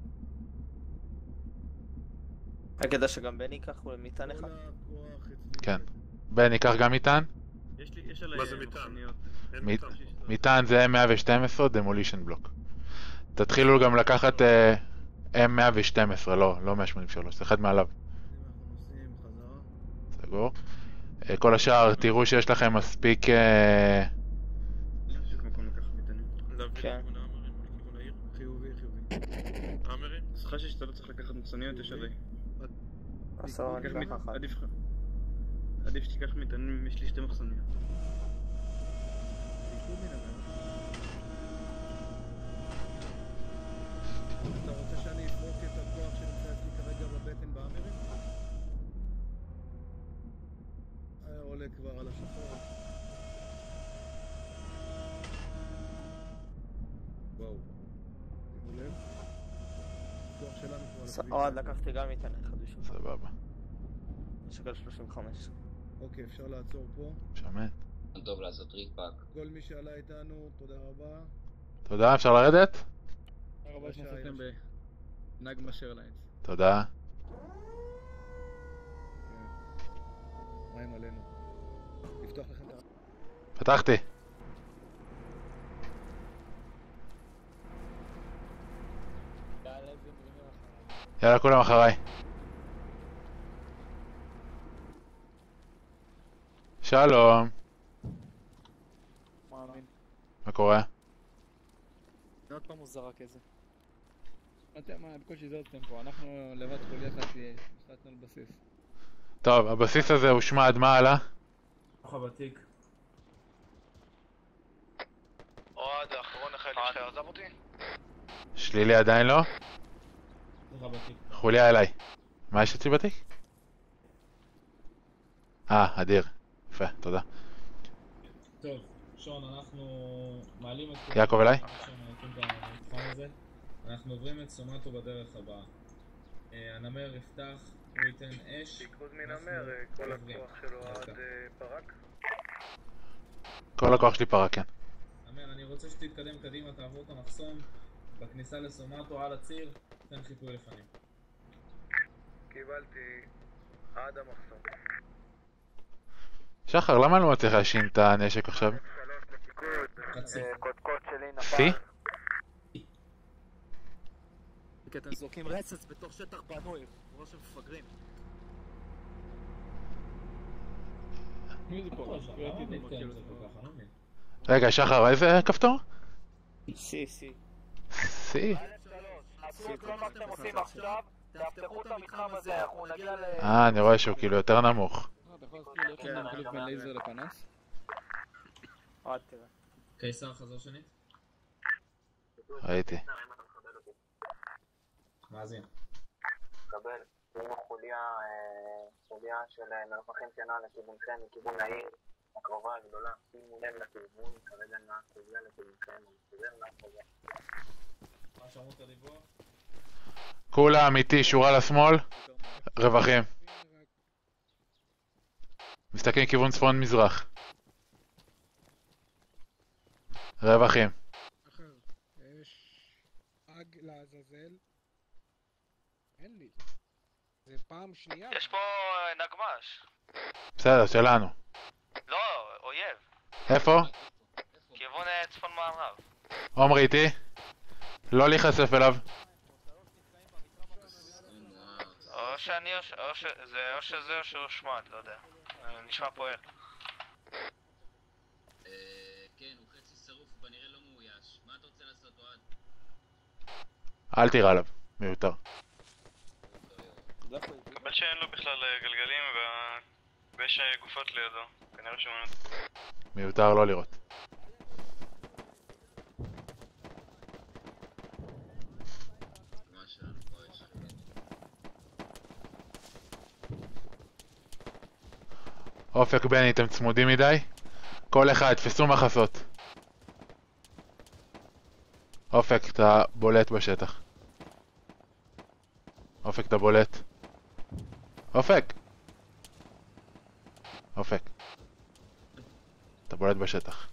רק כדאי שגם בני ייקח הוא מטען אחד. כן. בני, ייקח גם מטען? יש לי, יש עליי... מה זה מטען? מטען זה אם מאה ושתים עשרה דמולישן בלוק. תתחילו גם לקחת אם מאה ושתים עשרה, לא, לא מאה שמונים ושלוש, זה אחד מעליו. סגור. כל השאר, תראו שיש לכם מספיק... כן. חיובי, חיובי. אמרי? אז חשש שאתה לא צריך לקחת מחסניות, יש עליי. עשרה, אני אקח אחת. עדיף שתיקח מטענים, יש לי שתי מחסניות. אתה רוצה שאני אפרוק את הכוח שנמצא אצלי כרגע בבטן באמרים? היה עולה כבר על השחור. וואו. שימו לב. הכוח שלנו כבר על הכביש. אוהד, לקחתי גם מטען אחד בשביל. סבבה. שוקל שלושים וחמש. אוקיי, אפשר לעצור פה. שומע. טוב לעשות ריפאק. כל מי שעלה איתנו, תודה רבה. תודה, אפשר לרדת? תודה רבה שנסעתם בנגמה שרליינס. תודה. מה עם עלינו? לפתוח לכם את ה... פתחתי. יאללה, כולם אחריי. שלום. מאמין. מה קורה? עוד פעם הוא זרק איזה. אתם מה, בקושי זרקתם פה, אנחנו לבד חוליה אחת השלטנו על בסיס. טוב, הבסיס הזה הושמד, מה הלאה? ככה בתיק. אוהד, האחרון החיילים שלך עזב אותי? שלילי עדיין לא? ככה בתיק. חוליה אליי. מה יש אצלי בתיק? אה, אדיר. יפה, תודה. טוב, שון, אנחנו מעלים את... יעקב אליי? אנחנו עוברים את סומטו בדרך הבאה. הנמר יפתח, הוא ייתן אש. פיקוד מנמר, כל הכוח שלו עד פרק? כל הכוח שלי פרק, כן. נמר, אני רוצה שתתקדם קדימה, תעבור את המחסום. בכניסה לסומטו על הציר, תן חיפוי לפנים. קיבלתי עד המחסום. שחר, למה אני לא מצליח להשין את הנשק עכשיו? חצי. קודקוד שלי נפל. סי? כי אתם זורקים רצץ בתוך שטח בנוי, ראש של מפגרים. מי זה פה? רגע, שחר, איזה כפתור? סי, סי. סי? תעשו את כל מה שאתם עושים עכשיו, תפתחו את המתחם הזה, אנחנו נגיע ל... אה, אני רואה שהוא כאילו יותר נמוך. אתה יכול להזכיר לי איך אני מחליף בין לייזר לפנס? עד תראה. קיסר חזור שנית? ראיתי. מאזין. קבל, עם החוליה, חוליה של מרווחים שנה לכיוונכם, מכיוון העיר הקרובה הגדולה, שימו לב לכיוון, כרגע נעקוביה לכיוונכם, מסתובב נעקוביה. מה שמעו את הדיווח? כולה אמיתי, שורה לשמאל, רווחים. מסתכלים כיוון צפון מזרח. רווחים. אחר, יש אג לעזאזל. אין לי. זה פעם שנייה. יש פה נגמש. בסדר, שלנו. לא, אויב. איפה? כיוון צפון מערב. עומרי איתי? לא להיחשף אליו. או שאני, או שזה, או שזה, או שהוא שמד, לא יודע. נשמע פועל. כן, הוא חצי שרוף, הוא כנראה לא מאויש. מה אתה רוצה לעשות, אוהד? אל תיראה עליו, מיותר. קבל שאין לו בכלל גלגלים ויש גופות לידו. כנראה שהוא מנות. מיותר לא לראות. אופק בני, אתם צמודים מדי? כל אחד, תפסו מחסות. אופק, אתה בולט בשטח. אופק, אתה בולט. אופק! אופק. אתה בולט בשטח.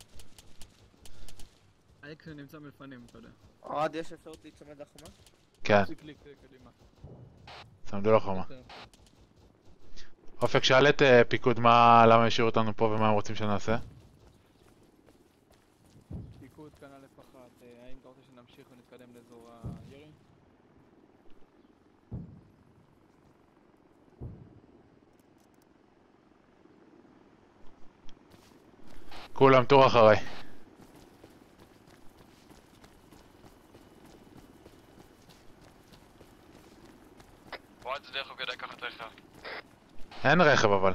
האקס נמצא מלפנים, אתה יודע. עד יש אפשרות להצמד לחומה? כן. תפסיק לי קדימה. צמדו לחומה. אופק, שאל את uh, פיקוד מה, למה השאירו אותנו פה ומה הם רוצים שנעשה? פיקוד כאן א' אחת, האם אתה רוצה שנמשיך ונתקדם לאזור הירי? כולם תור אחריי. וואט זה דרך הוא כדאי לקחת רכב. אין רכב אבל.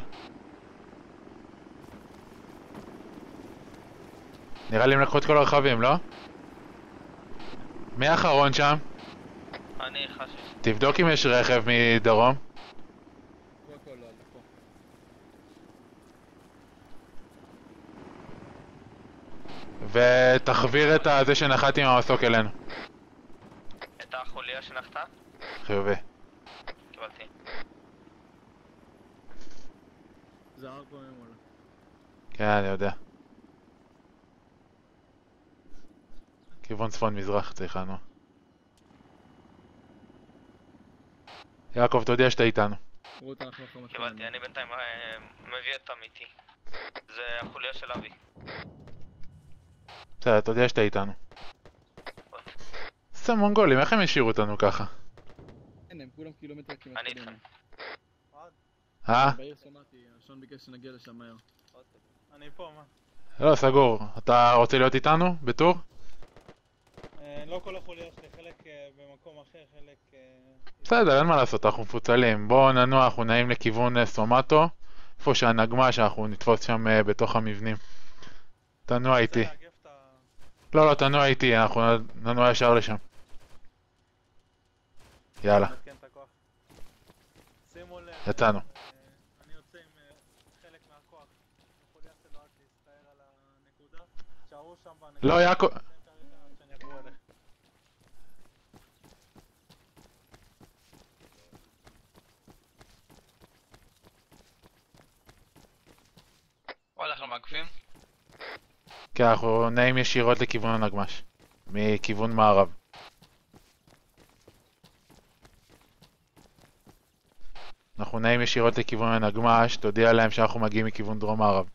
נראה לי הם לקחו את כל הרכבים, לא? מי האחרון שם? אני חשש. תבדוק אם יש רכב מדרום. ותחביר את זה שנחתי עם המסוק אלינו. את החוליה שנחתה? חיובי. קיבלתי. זה הר פה ממולה. כן, אני יודע. כיוון צפון מזרח צריך לנו. יעקב, תודיע שאתה איתנו. רות, אנחנו אחרי משהו. קיבלתי, אני בינתיים אה, מביא את עמיתי. זה החוליה של אבי. בסדר, תודיע שאתה איתנו. זה מונגולים, איך הם השאירו אותנו ככה? אין, הם כולם קילומטר כמעט. אני איתכם. אה? בעיר שמעתי, השון ביקש שנגיע לשם מהר. אני פה, מה? לא, סגור. אתה רוצה להיות איתנו? בטור? לא כל החוליה שלי, חלק במקום אחר, חלק... בסדר, אין מה לעשות, אנחנו מפוצלים. בואו ננוע, אנחנו נעים לכיוון סומטו. איפה שהנגמה שאנחנו נתפוס שם בתוך המבנים. תנוע איתי. לא, לא, תנוע איתי, אנחנו ננוע ישר לשם. יאללה. יצאנו. אני יוצא עם חלק מהכוח. החוליה שלו רק להסתער על הנקודה. שערו שם בנקודה. לא, יעקב... וואלה, אנחנו מעקפים? כן, אנחנו נעים ישירות לכיוון הנגמש. מכיוון מערב. אנחנו נעים ישירות לכיוון הנגמש, תודיע להם שאנחנו מגיעים מכיוון דרום מערב.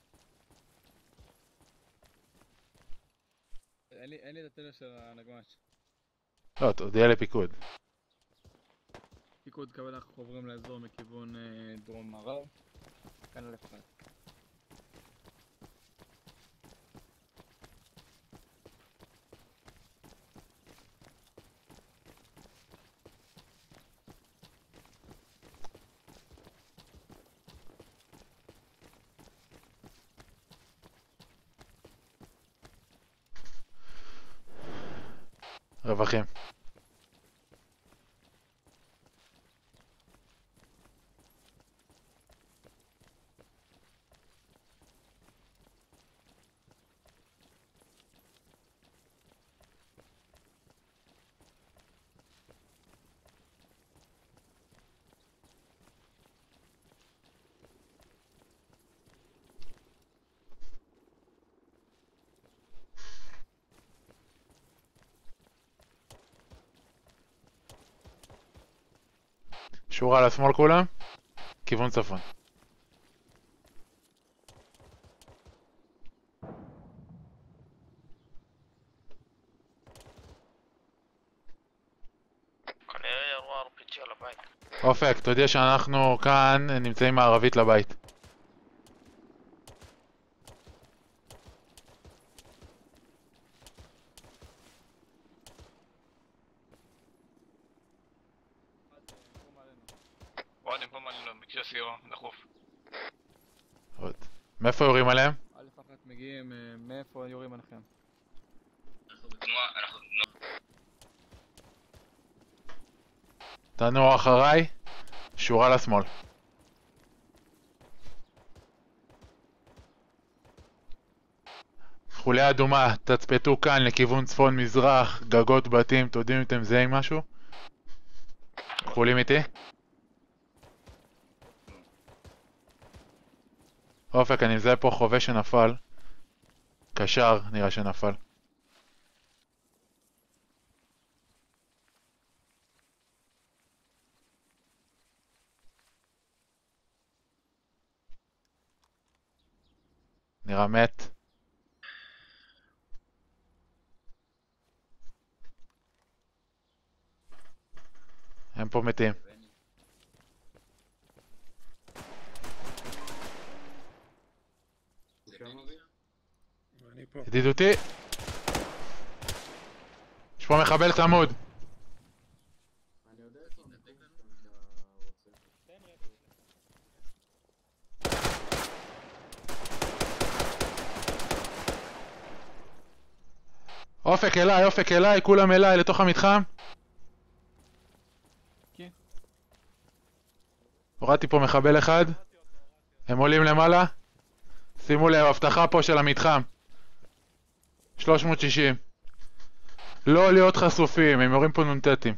אין לי, אין לי את הטלר של הנגמש. לא, תודיע לפיקוד. פיקוד, קבל, אנחנו עוברים לאזור מכיוון אה, דרום מערב. כאן על אחד. רווחים. שורה לשמאל כולם, כיוון צפון. כנראה ירו אר פי ג'י על הבית. אופק, תודיע שאנחנו כאן נמצאים מערבית לבית. וואד, הם פה מעלים, ביקשו סיוע, דחוף. עוד. מאיפה יורים עליהם? א' אחת מגיעים, אה, מאיפה יורים עליכם? אנחנו בתנועה, אנחנו... תנוע אחריי, שורה לשמאל. חוליה אדומה, תצפתו כאן לכיוון צפון מזרח, גגות בתים, תודיעו אם אתם מזהים משהו? חולים איתי? אופק, אני מזהה פה חובש שנפל. קשר, נראה שנפל. נראה מת. הם פה מתים. ידידותי. יש פה מחבל צמוד. אופק אליי, אופק אליי, כולם אליי, לתוך המתחם. כן. הורדתי פה מחבל אחד. הם עולים למעלה. שימו לב, הבטחה פה של המתחם. שלוש מאות שישים. לא להיות חשופים, הם יורים פה נונטטים.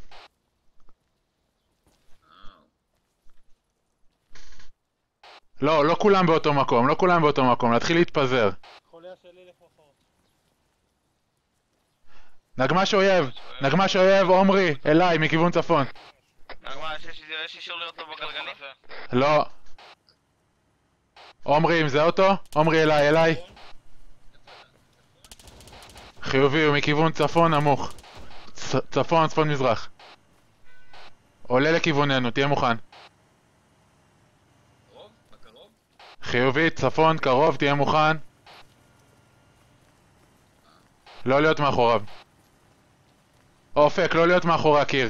לא, לא כולם באותו מקום, לא כולם באותו מקום, להתחיל להתפזר. חוליה שלי לפחות. נגמש אויב, נגמש אויב, עומרי, אליי, מכיוון צפון. נגמש, יש אישור להיות לו בגלגלים? לא. עומרי, אם זה אותו? עומרי, אליי, אליי. חיובי, הוא מכיוון צפון נמוך. צפון, צפון מזרח. עולה לכיווננו, תהיה מוכן. חיובי, צפון, קרוב, תהיה מוכן. לא להיות מאחוריו. אופק, לא להיות מאחורי הקיר.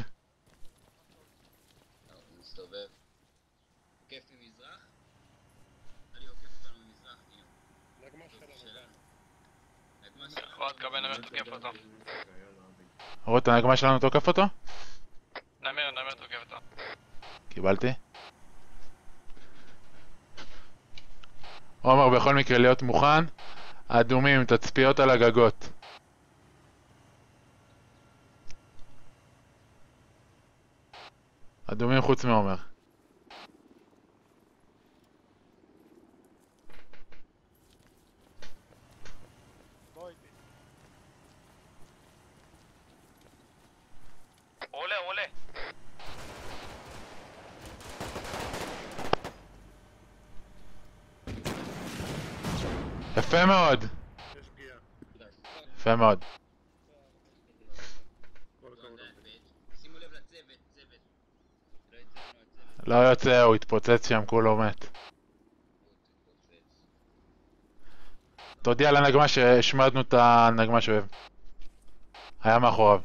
מסתובב. עוקף ממזרח? אני עוקף אותנו ממזרח, הנה. נגמש שלנו. נגמש שלנו. רואה, תקבל נמר תוקף אותו. רואה, הנגמש שלנו תוקף אותו? נמר, נמר תוקף אותו. קיבלתי. עומר, בכל מקרה להיות מוכן. אדומים, תצפיות על הגגות. אדומים חוץ מעומר. עולה, עולה. יפה מאוד. יפה מאוד. שימו לב לצוות, צוות. לא יוצא, הוא התפוצץ שם, כולו מת. תודיע לנגמש שהשמדנו את הנגמש אוהב. היה מאחוריו.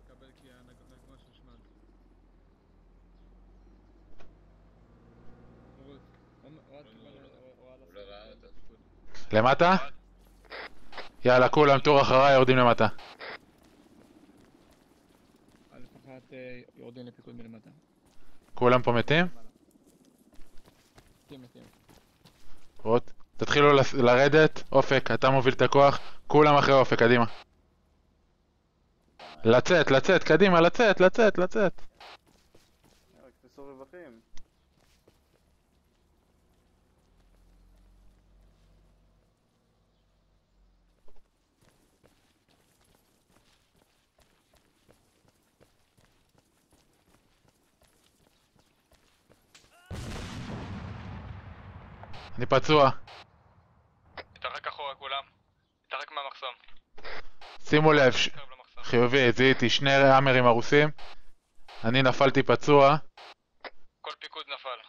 למטה? יאללה, כולם טור אחריי, יורדים למטה. לפחות יורדים לפיקוד מלמטה. כולם פה מתים? מתים, מתים. רוט, תתחילו לרדת. אופק, אתה מוביל את הכוח. כולם אחרי אופק, קדימה. לצאת, לצאת, קדימה, לצאת, לצאת, לצאת. רק תעשו רווחים. אני פצוע. תתרחק אחורה כולם. תתרחק מהמחסום. שימו לב, ש... חיובי, זיהיתי שני האמרים הרוסים. אני נפלתי פצוע. כל פיקוד נפל.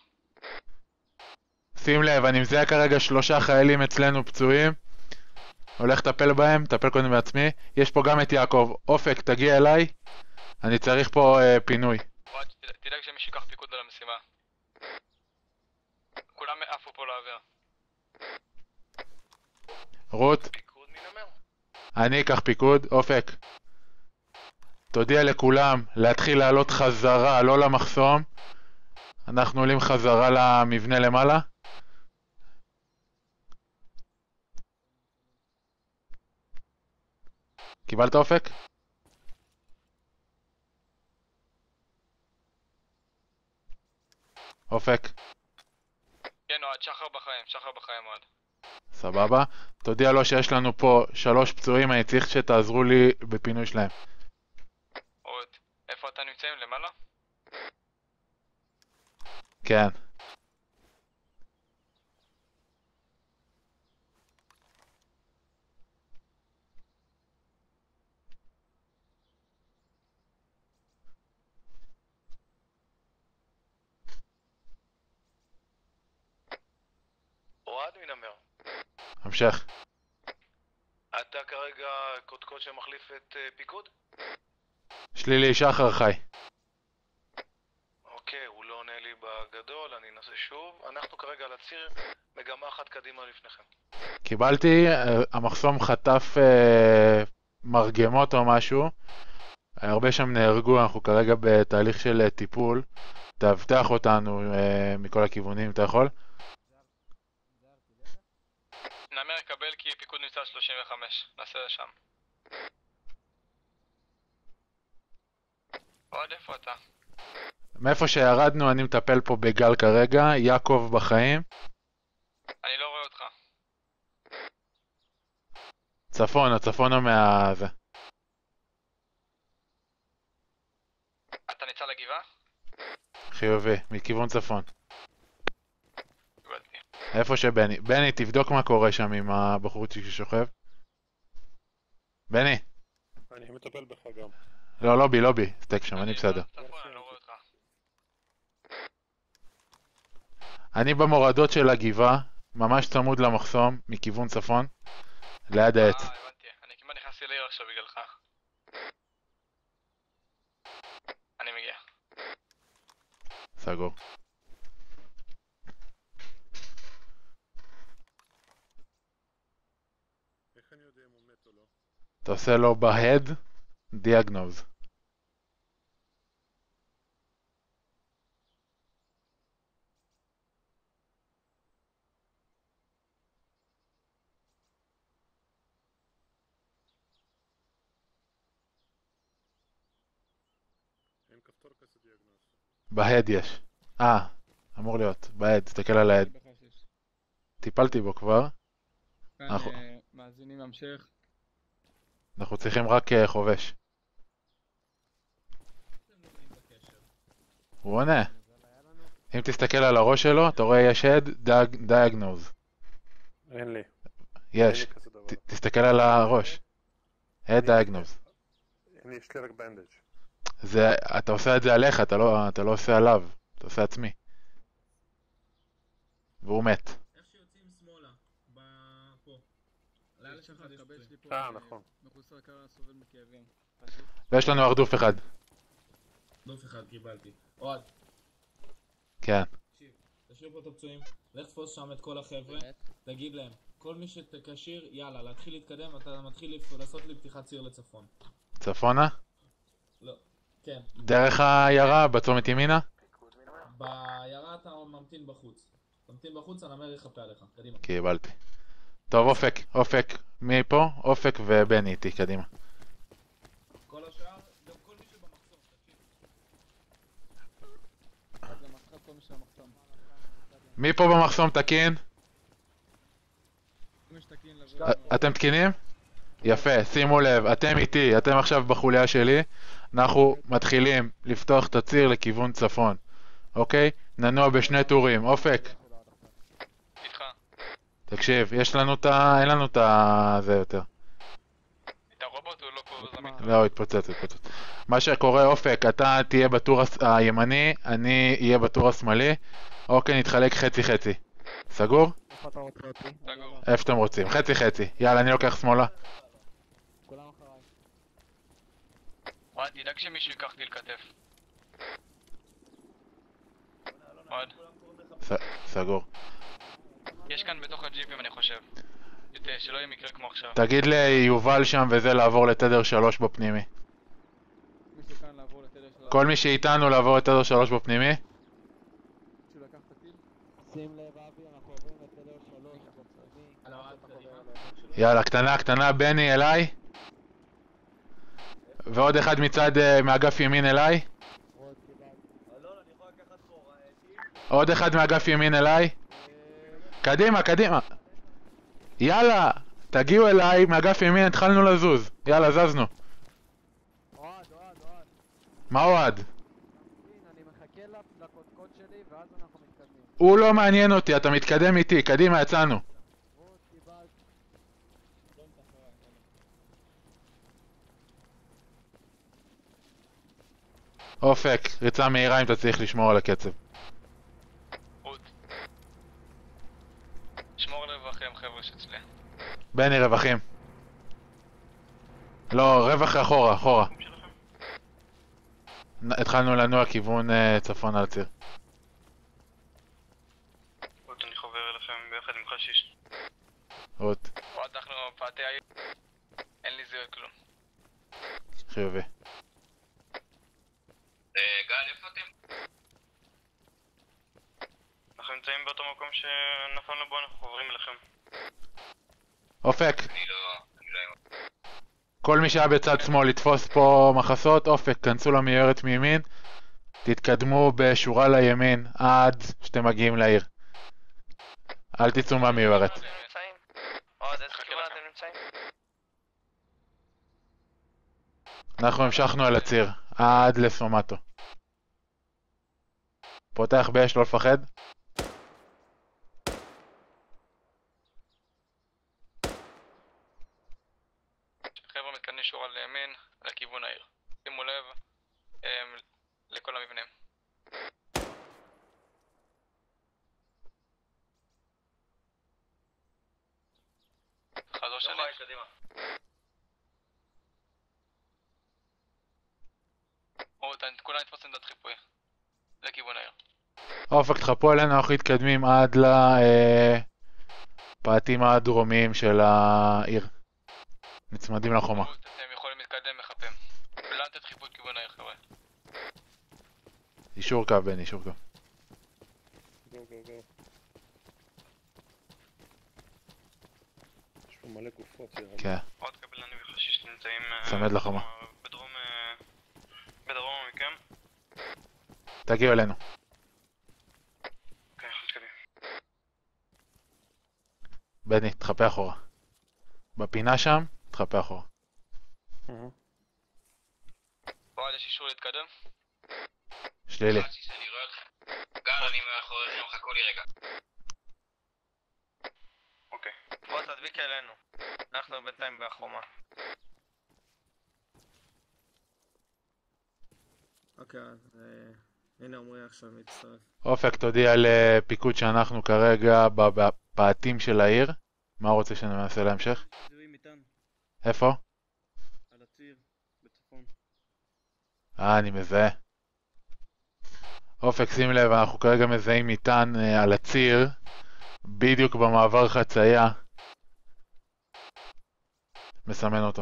שים לב, אני מזהה כרגע שלושה חיילים אצלנו פצועים. הולך לטפל בהם, טפל קודם בעצמי. יש פה גם את יעקב. אופק, תגיע אליי. אני צריך פה אה, פינוי. תדאג שמישהו ייקח פיקוד על המשימה. כולם עפו פה לאוויר. רות, אני אקח פיקוד. אופק, תודיע לכולם להתחיל לעלות חזרה, לא למחסום. אנחנו עולים חזרה למבנה למעלה. קיבלת אופק? אופק. כן, אוהד, שחר בחיים, שחר בחיים אוהד. סבבה. תודיע לו שיש לנו פה שלוש פצועים, אני צריך שתעזרו לי בפינוי שלהם. אוהד, איפה אתה נמצאים? למעלה? כן. אוהד מנמר. המשך. אתה כרגע קודקוד שמחליף את uh, פיקוד? שלילי, שחר חי. אוקיי, הוא לא עונה לי בגדול, אני אנסה שוב. אנחנו כרגע על הציר, מגמה אחת קדימה לפניכם. קיבלתי, המחסום חטף אה, מרגמות או משהו. הרבה שם נהרגו, אנחנו כרגע בתהליך של טיפול. תאבטח אותנו אה, מכל הכיוונים, אתה יכול? נאמר יקבל כי פיקוד נמצא שלושים וחמש, נעשה לשם. עוד איפה אתה? מאיפה שירדנו אני מטפל פה בגל כרגע, יעקב בחיים. אני לא רואה אותך. צפונה, צפונה מה... זה. אתה נמצא לגבעה? חיובי, מכיוון צפון. קיבלתי. איפה שבני. בני, תבדוק מה קורה שם עם הבחורצ'יק ששוכב. בני. אני מטפל בך גם. לא, לובי, לובי. סטק שם, אני בסדר. צפון, אני לא רואה אותך. אני במורדות של הגבעה, ממש צמוד למחסום, מכיוון צפון, ליד העץ. אה, הבנתי. אני כמעט נכנסתי לעיר עכשיו בגללך. אני מגיע. סגור. איך אני יודע אם הוא מת או לא? אתה עושה לו בהד, דיאגנוז. אין כפתור כזה דיאגנוז. בהד יש. אה, אמור להיות. בהד, תסתכל על ההד. טיפלתי בו כבר. כאן אנחנו- אה, מאזינים המשך. אנחנו צריכים רק אה, חובש. הוא עונה. אם תסתכל על הראש שלו, אתה רואה יש הד, דיאגנוז. אין לי. יש. אין לי כזה דבר. ת- תסתכל על הראש. הד דיאגנוז. אין לי, יש לי רק בנדג'. זה, אתה עושה את זה עליך, אתה לא, אתה לא עושה עליו. אתה עושה עצמי. והוא מת. איך שיוצאים שמאלה, ב- פה. לילה שלך יש הכבד שלי פה אה, אה, נכון. מחוסר קרה סובל מכאבים. ויש לנו הרדוף אחד. דוף אחד קיבלתי. אוהד, כן. תקשיב, תשאיר פה את הפצועים, לך תפוס שם את כל החבר'ה, תגיד להם, כל מי שתקשיר, יאללה, להתחיל להתקדם, אתה מתחיל לפ- לעשות לי פתיחת ציר לצפון. צפונה? לא, כן. דרך העיירה, בצומת ימינה? בעיירה אתה ממתין בחוץ. תמתין בחוץ, הנמר יחפה עליך, קדימה. קיבלתי. טוב, אופק, אופק. מי פה? אופק ובני איתי, קדימה. כל השאר, גם כל מי שבמחסום, תקשיב. זה מסחט כל מי שהמחסום. מי פה במחסום תקין? כל מי שתקין לבוא. א- אתם תקינים? יפה, שימו לב, אתם איתי, אתם עכשיו בחוליה שלי. אנחנו מתחילים לפתוח את הציר לכיוון צפון. אוקיי? ננוע בשני טורים. אופק. איתך. תקשיב, יש לנו את ה... אין לנו את ה... זה יותר. את הרובוט הוא לא פה זמין. לא, הוא התפוצץ, התפוצץ. מה שקורה, אופק, אתה תהיה בטור הס- הימני, אני אהיה בטור השמאלי. אוקיי, נתחלק חצי חצי. סגור? איפה אתה רוצה אותי? סגור. איפה שאתם רוצים. חצי חצי. יאללה, אני לוקח שמאלה. כולם אחריי. אוהד, תדאג שמישהו ייקח אותי לכתף. אוהד. ס- סגור. יש כאן בתוך הג'יפים אני חושב. יותר, שלא יהיה מקרה כמו עכשיו. תגיד ליובל שם וזה לעבור לתדר שלוש בפנימי. מי שכאן לעבור לתדר שלו. כל מי שאיתנו לעבור לתדר שלוש בפנימי. שהוא לקח את הטיל. שים לב אבי, אנחנו עוברים לתדר שלוש בצדדי. על האוהד קדימה. יאללה, קטנה, קטנה, בני אליי. ועוד אחד מצד, אה, מאגף ימין אליי. עוד אחד מאגף ימין אליי. קדימה, קדימה. יאללה, תגיעו אליי, מאגף ימין התחלנו לזוז. יאללה, זזנו. אוהד, אוהד, אוהד. מה אוהד? אני מחכה לקודקוד שלי ואז אנחנו מתקדמים. הוא לא מעניין אותי, אתה מתקדם איתי, קדימה, יצאנו. אופק, ריצה מהירה אם אתה צריך לשמור על הקצב. שמור על רווחים חבר'ה שאצלי. בני, רווחים. לא, רווח אחורה, אחורה. נ- התחלנו לנוע כיוון אה, צפון על הציר. עוד אני חובר אליכם ביחד עם חשיש. רות, אוהד, אנחנו פעתי העיר. אין לי זיהוי כלום. חיובי. גל, איפה אתם? אנחנו נמצאים באותו מקום שנפלנו בו, אנחנו חוברים אליכם. אופק, אני לא... אני לא עם... כל מי שהיה בצד שמאל לתפוס פה מחסות, אופק, כנסו למיירת מימין, תתקדמו בשורה לימין עד שאתם מגיעים לעיר. אל תצאו מהמיוערת. עוד איזה כיוון אתם נמצאים? אנחנו המשכנו על הציר, עד לסומטו. פותח באש, לא לפחד. חבר'ה מתקדמים שורה לימין, לכיוון העיר. שימו לב הם, לכל המבנים. חזור שלי. או, כולם נתפוס עמדת חיפוי. לכיוון העיר. אופק, תחפו עלינו, אנחנו מתקדמים עד לפאתים הדרומיים של העיר. נצמדים לחומה. אתם יכולים להתקדם מחפים. לא לתת חיפוי כיוון העיר, חבר'ה. אישור קו, בן, אישור קו. גו גו גו. יש פה מלא גופות. כן. עוד קבלני וחשיש נמצאים צמד לחומה. בדרום בדרום מכם. תגיעו אלינו. אוקיי, אנחנו מתקדמים. בני, תחפה אחורה. בפינה שם, תחפה אחורה. בועד, יש אישור להתקדם? שלילי. אני רואה אתכם. גל, אני מאחוריכם, חכו לי רגע. אוקיי. בוא תדביק אלינו. אנחנו בינתיים בחומה. אוקיי, אז הנה עמרי עכשיו מצטרף. אופק, תודיע לפיקוד שאנחנו כרגע בפאתים של העיר. מה רוצה שנעשה להמשך? זיהוי מטען. איפה? על הציר, בצפון. אה, אני מזהה. אופק, שים לב, אנחנו כרגע מזהים מטען אה, על הציר, בדיוק במעבר חצייה. מסמן אותו.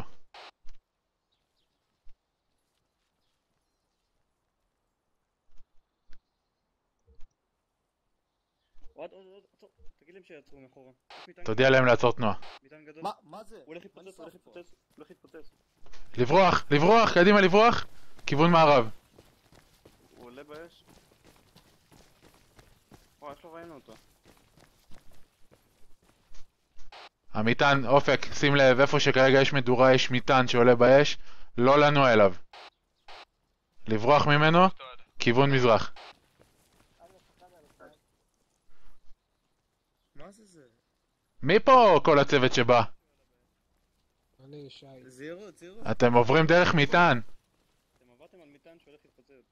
עוד, עוד, עוד, עצור. תגיד להם שיעצרו מאחורה. תודיע להם לעצור תנועה. מטען גדול. מה? מה זה? הוא הולך להתפוצץ, הוא הולך להתפוצץ, הוא הולך להתפוצץ. לברוח, לברוח, קדימה לברוח. כיוון מערב. הוא עולה באש. וואי, איך לא ראינו אותו? המטען, אופק, שים לב, איפה שכרגע יש מדורה, יש מטען שעולה באש, לא לנוע אליו. לברוח ממנו, כיוון מזרח. מה זה זה? מי פה כל הצוות שבא? אני שי. זהירות, זהירות. אתם עוברים דרך מטען. אתם עברתם על מטען שהולך להתפוצץ.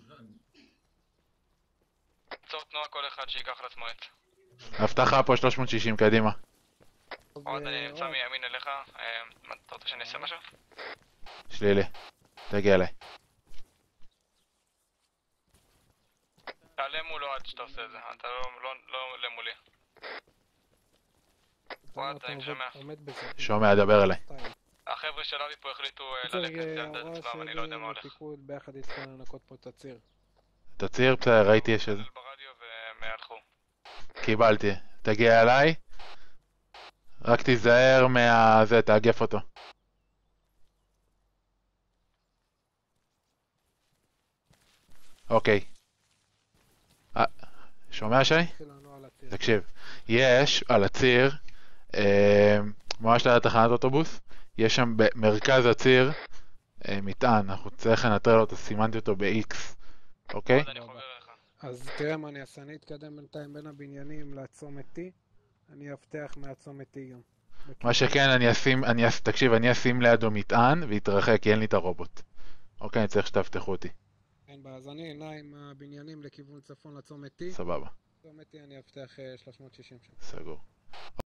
עצור תנועה כל אחד שיקח לעצמו את. הבטחה פה שלוש מאות שישים, קדימה. עוד אני נמצא מימין אליך, אתה רוצה שאני אעשה משהו? שלילי, תגיע אליי. תעלה מולו עד שאתה עושה את זה, אתה לא עולה מולי. וואט, אני שומע. שומע, דבר אליי. החבר'ה של אבי פה החליטו ללכת על דעת עצמם, אני לא יודע מה הולך. פיקוד ביחד איתך לנקות פה את הציר. את הציר, בסדר, ראיתי יש איזה. ברדיו והם הלכו. קיבלתי, תגיע אליי. רק תיזהר מהזה, תאגף אותו. אוקיי. שומע שי? תקשיב, יש על הציר, ממש ליד תחנת אוטובוס, יש שם במרכז הציר מטען, אנחנו צריך לנטרל אותו, סימנתי אותו ב-X, אוקיי? אז תראה מה אני אעשה, אני אתקדם בינתיים בין הבניינים לצומת T, אני אבטח מהצומת T גם. מה שכן, אני אשים, אני אשים, תקשיב, אני אשים לידו מטען והתרחק, כי אין לי את הרובוט. אוקיי, אני צריך שתבטחו אותי. אין בעיה, אז אני אנע עם הבניינים לכיוון צפון לצומת T. סבבה. צומת T אני אבטח שלוש מאות שישים שם. סגור.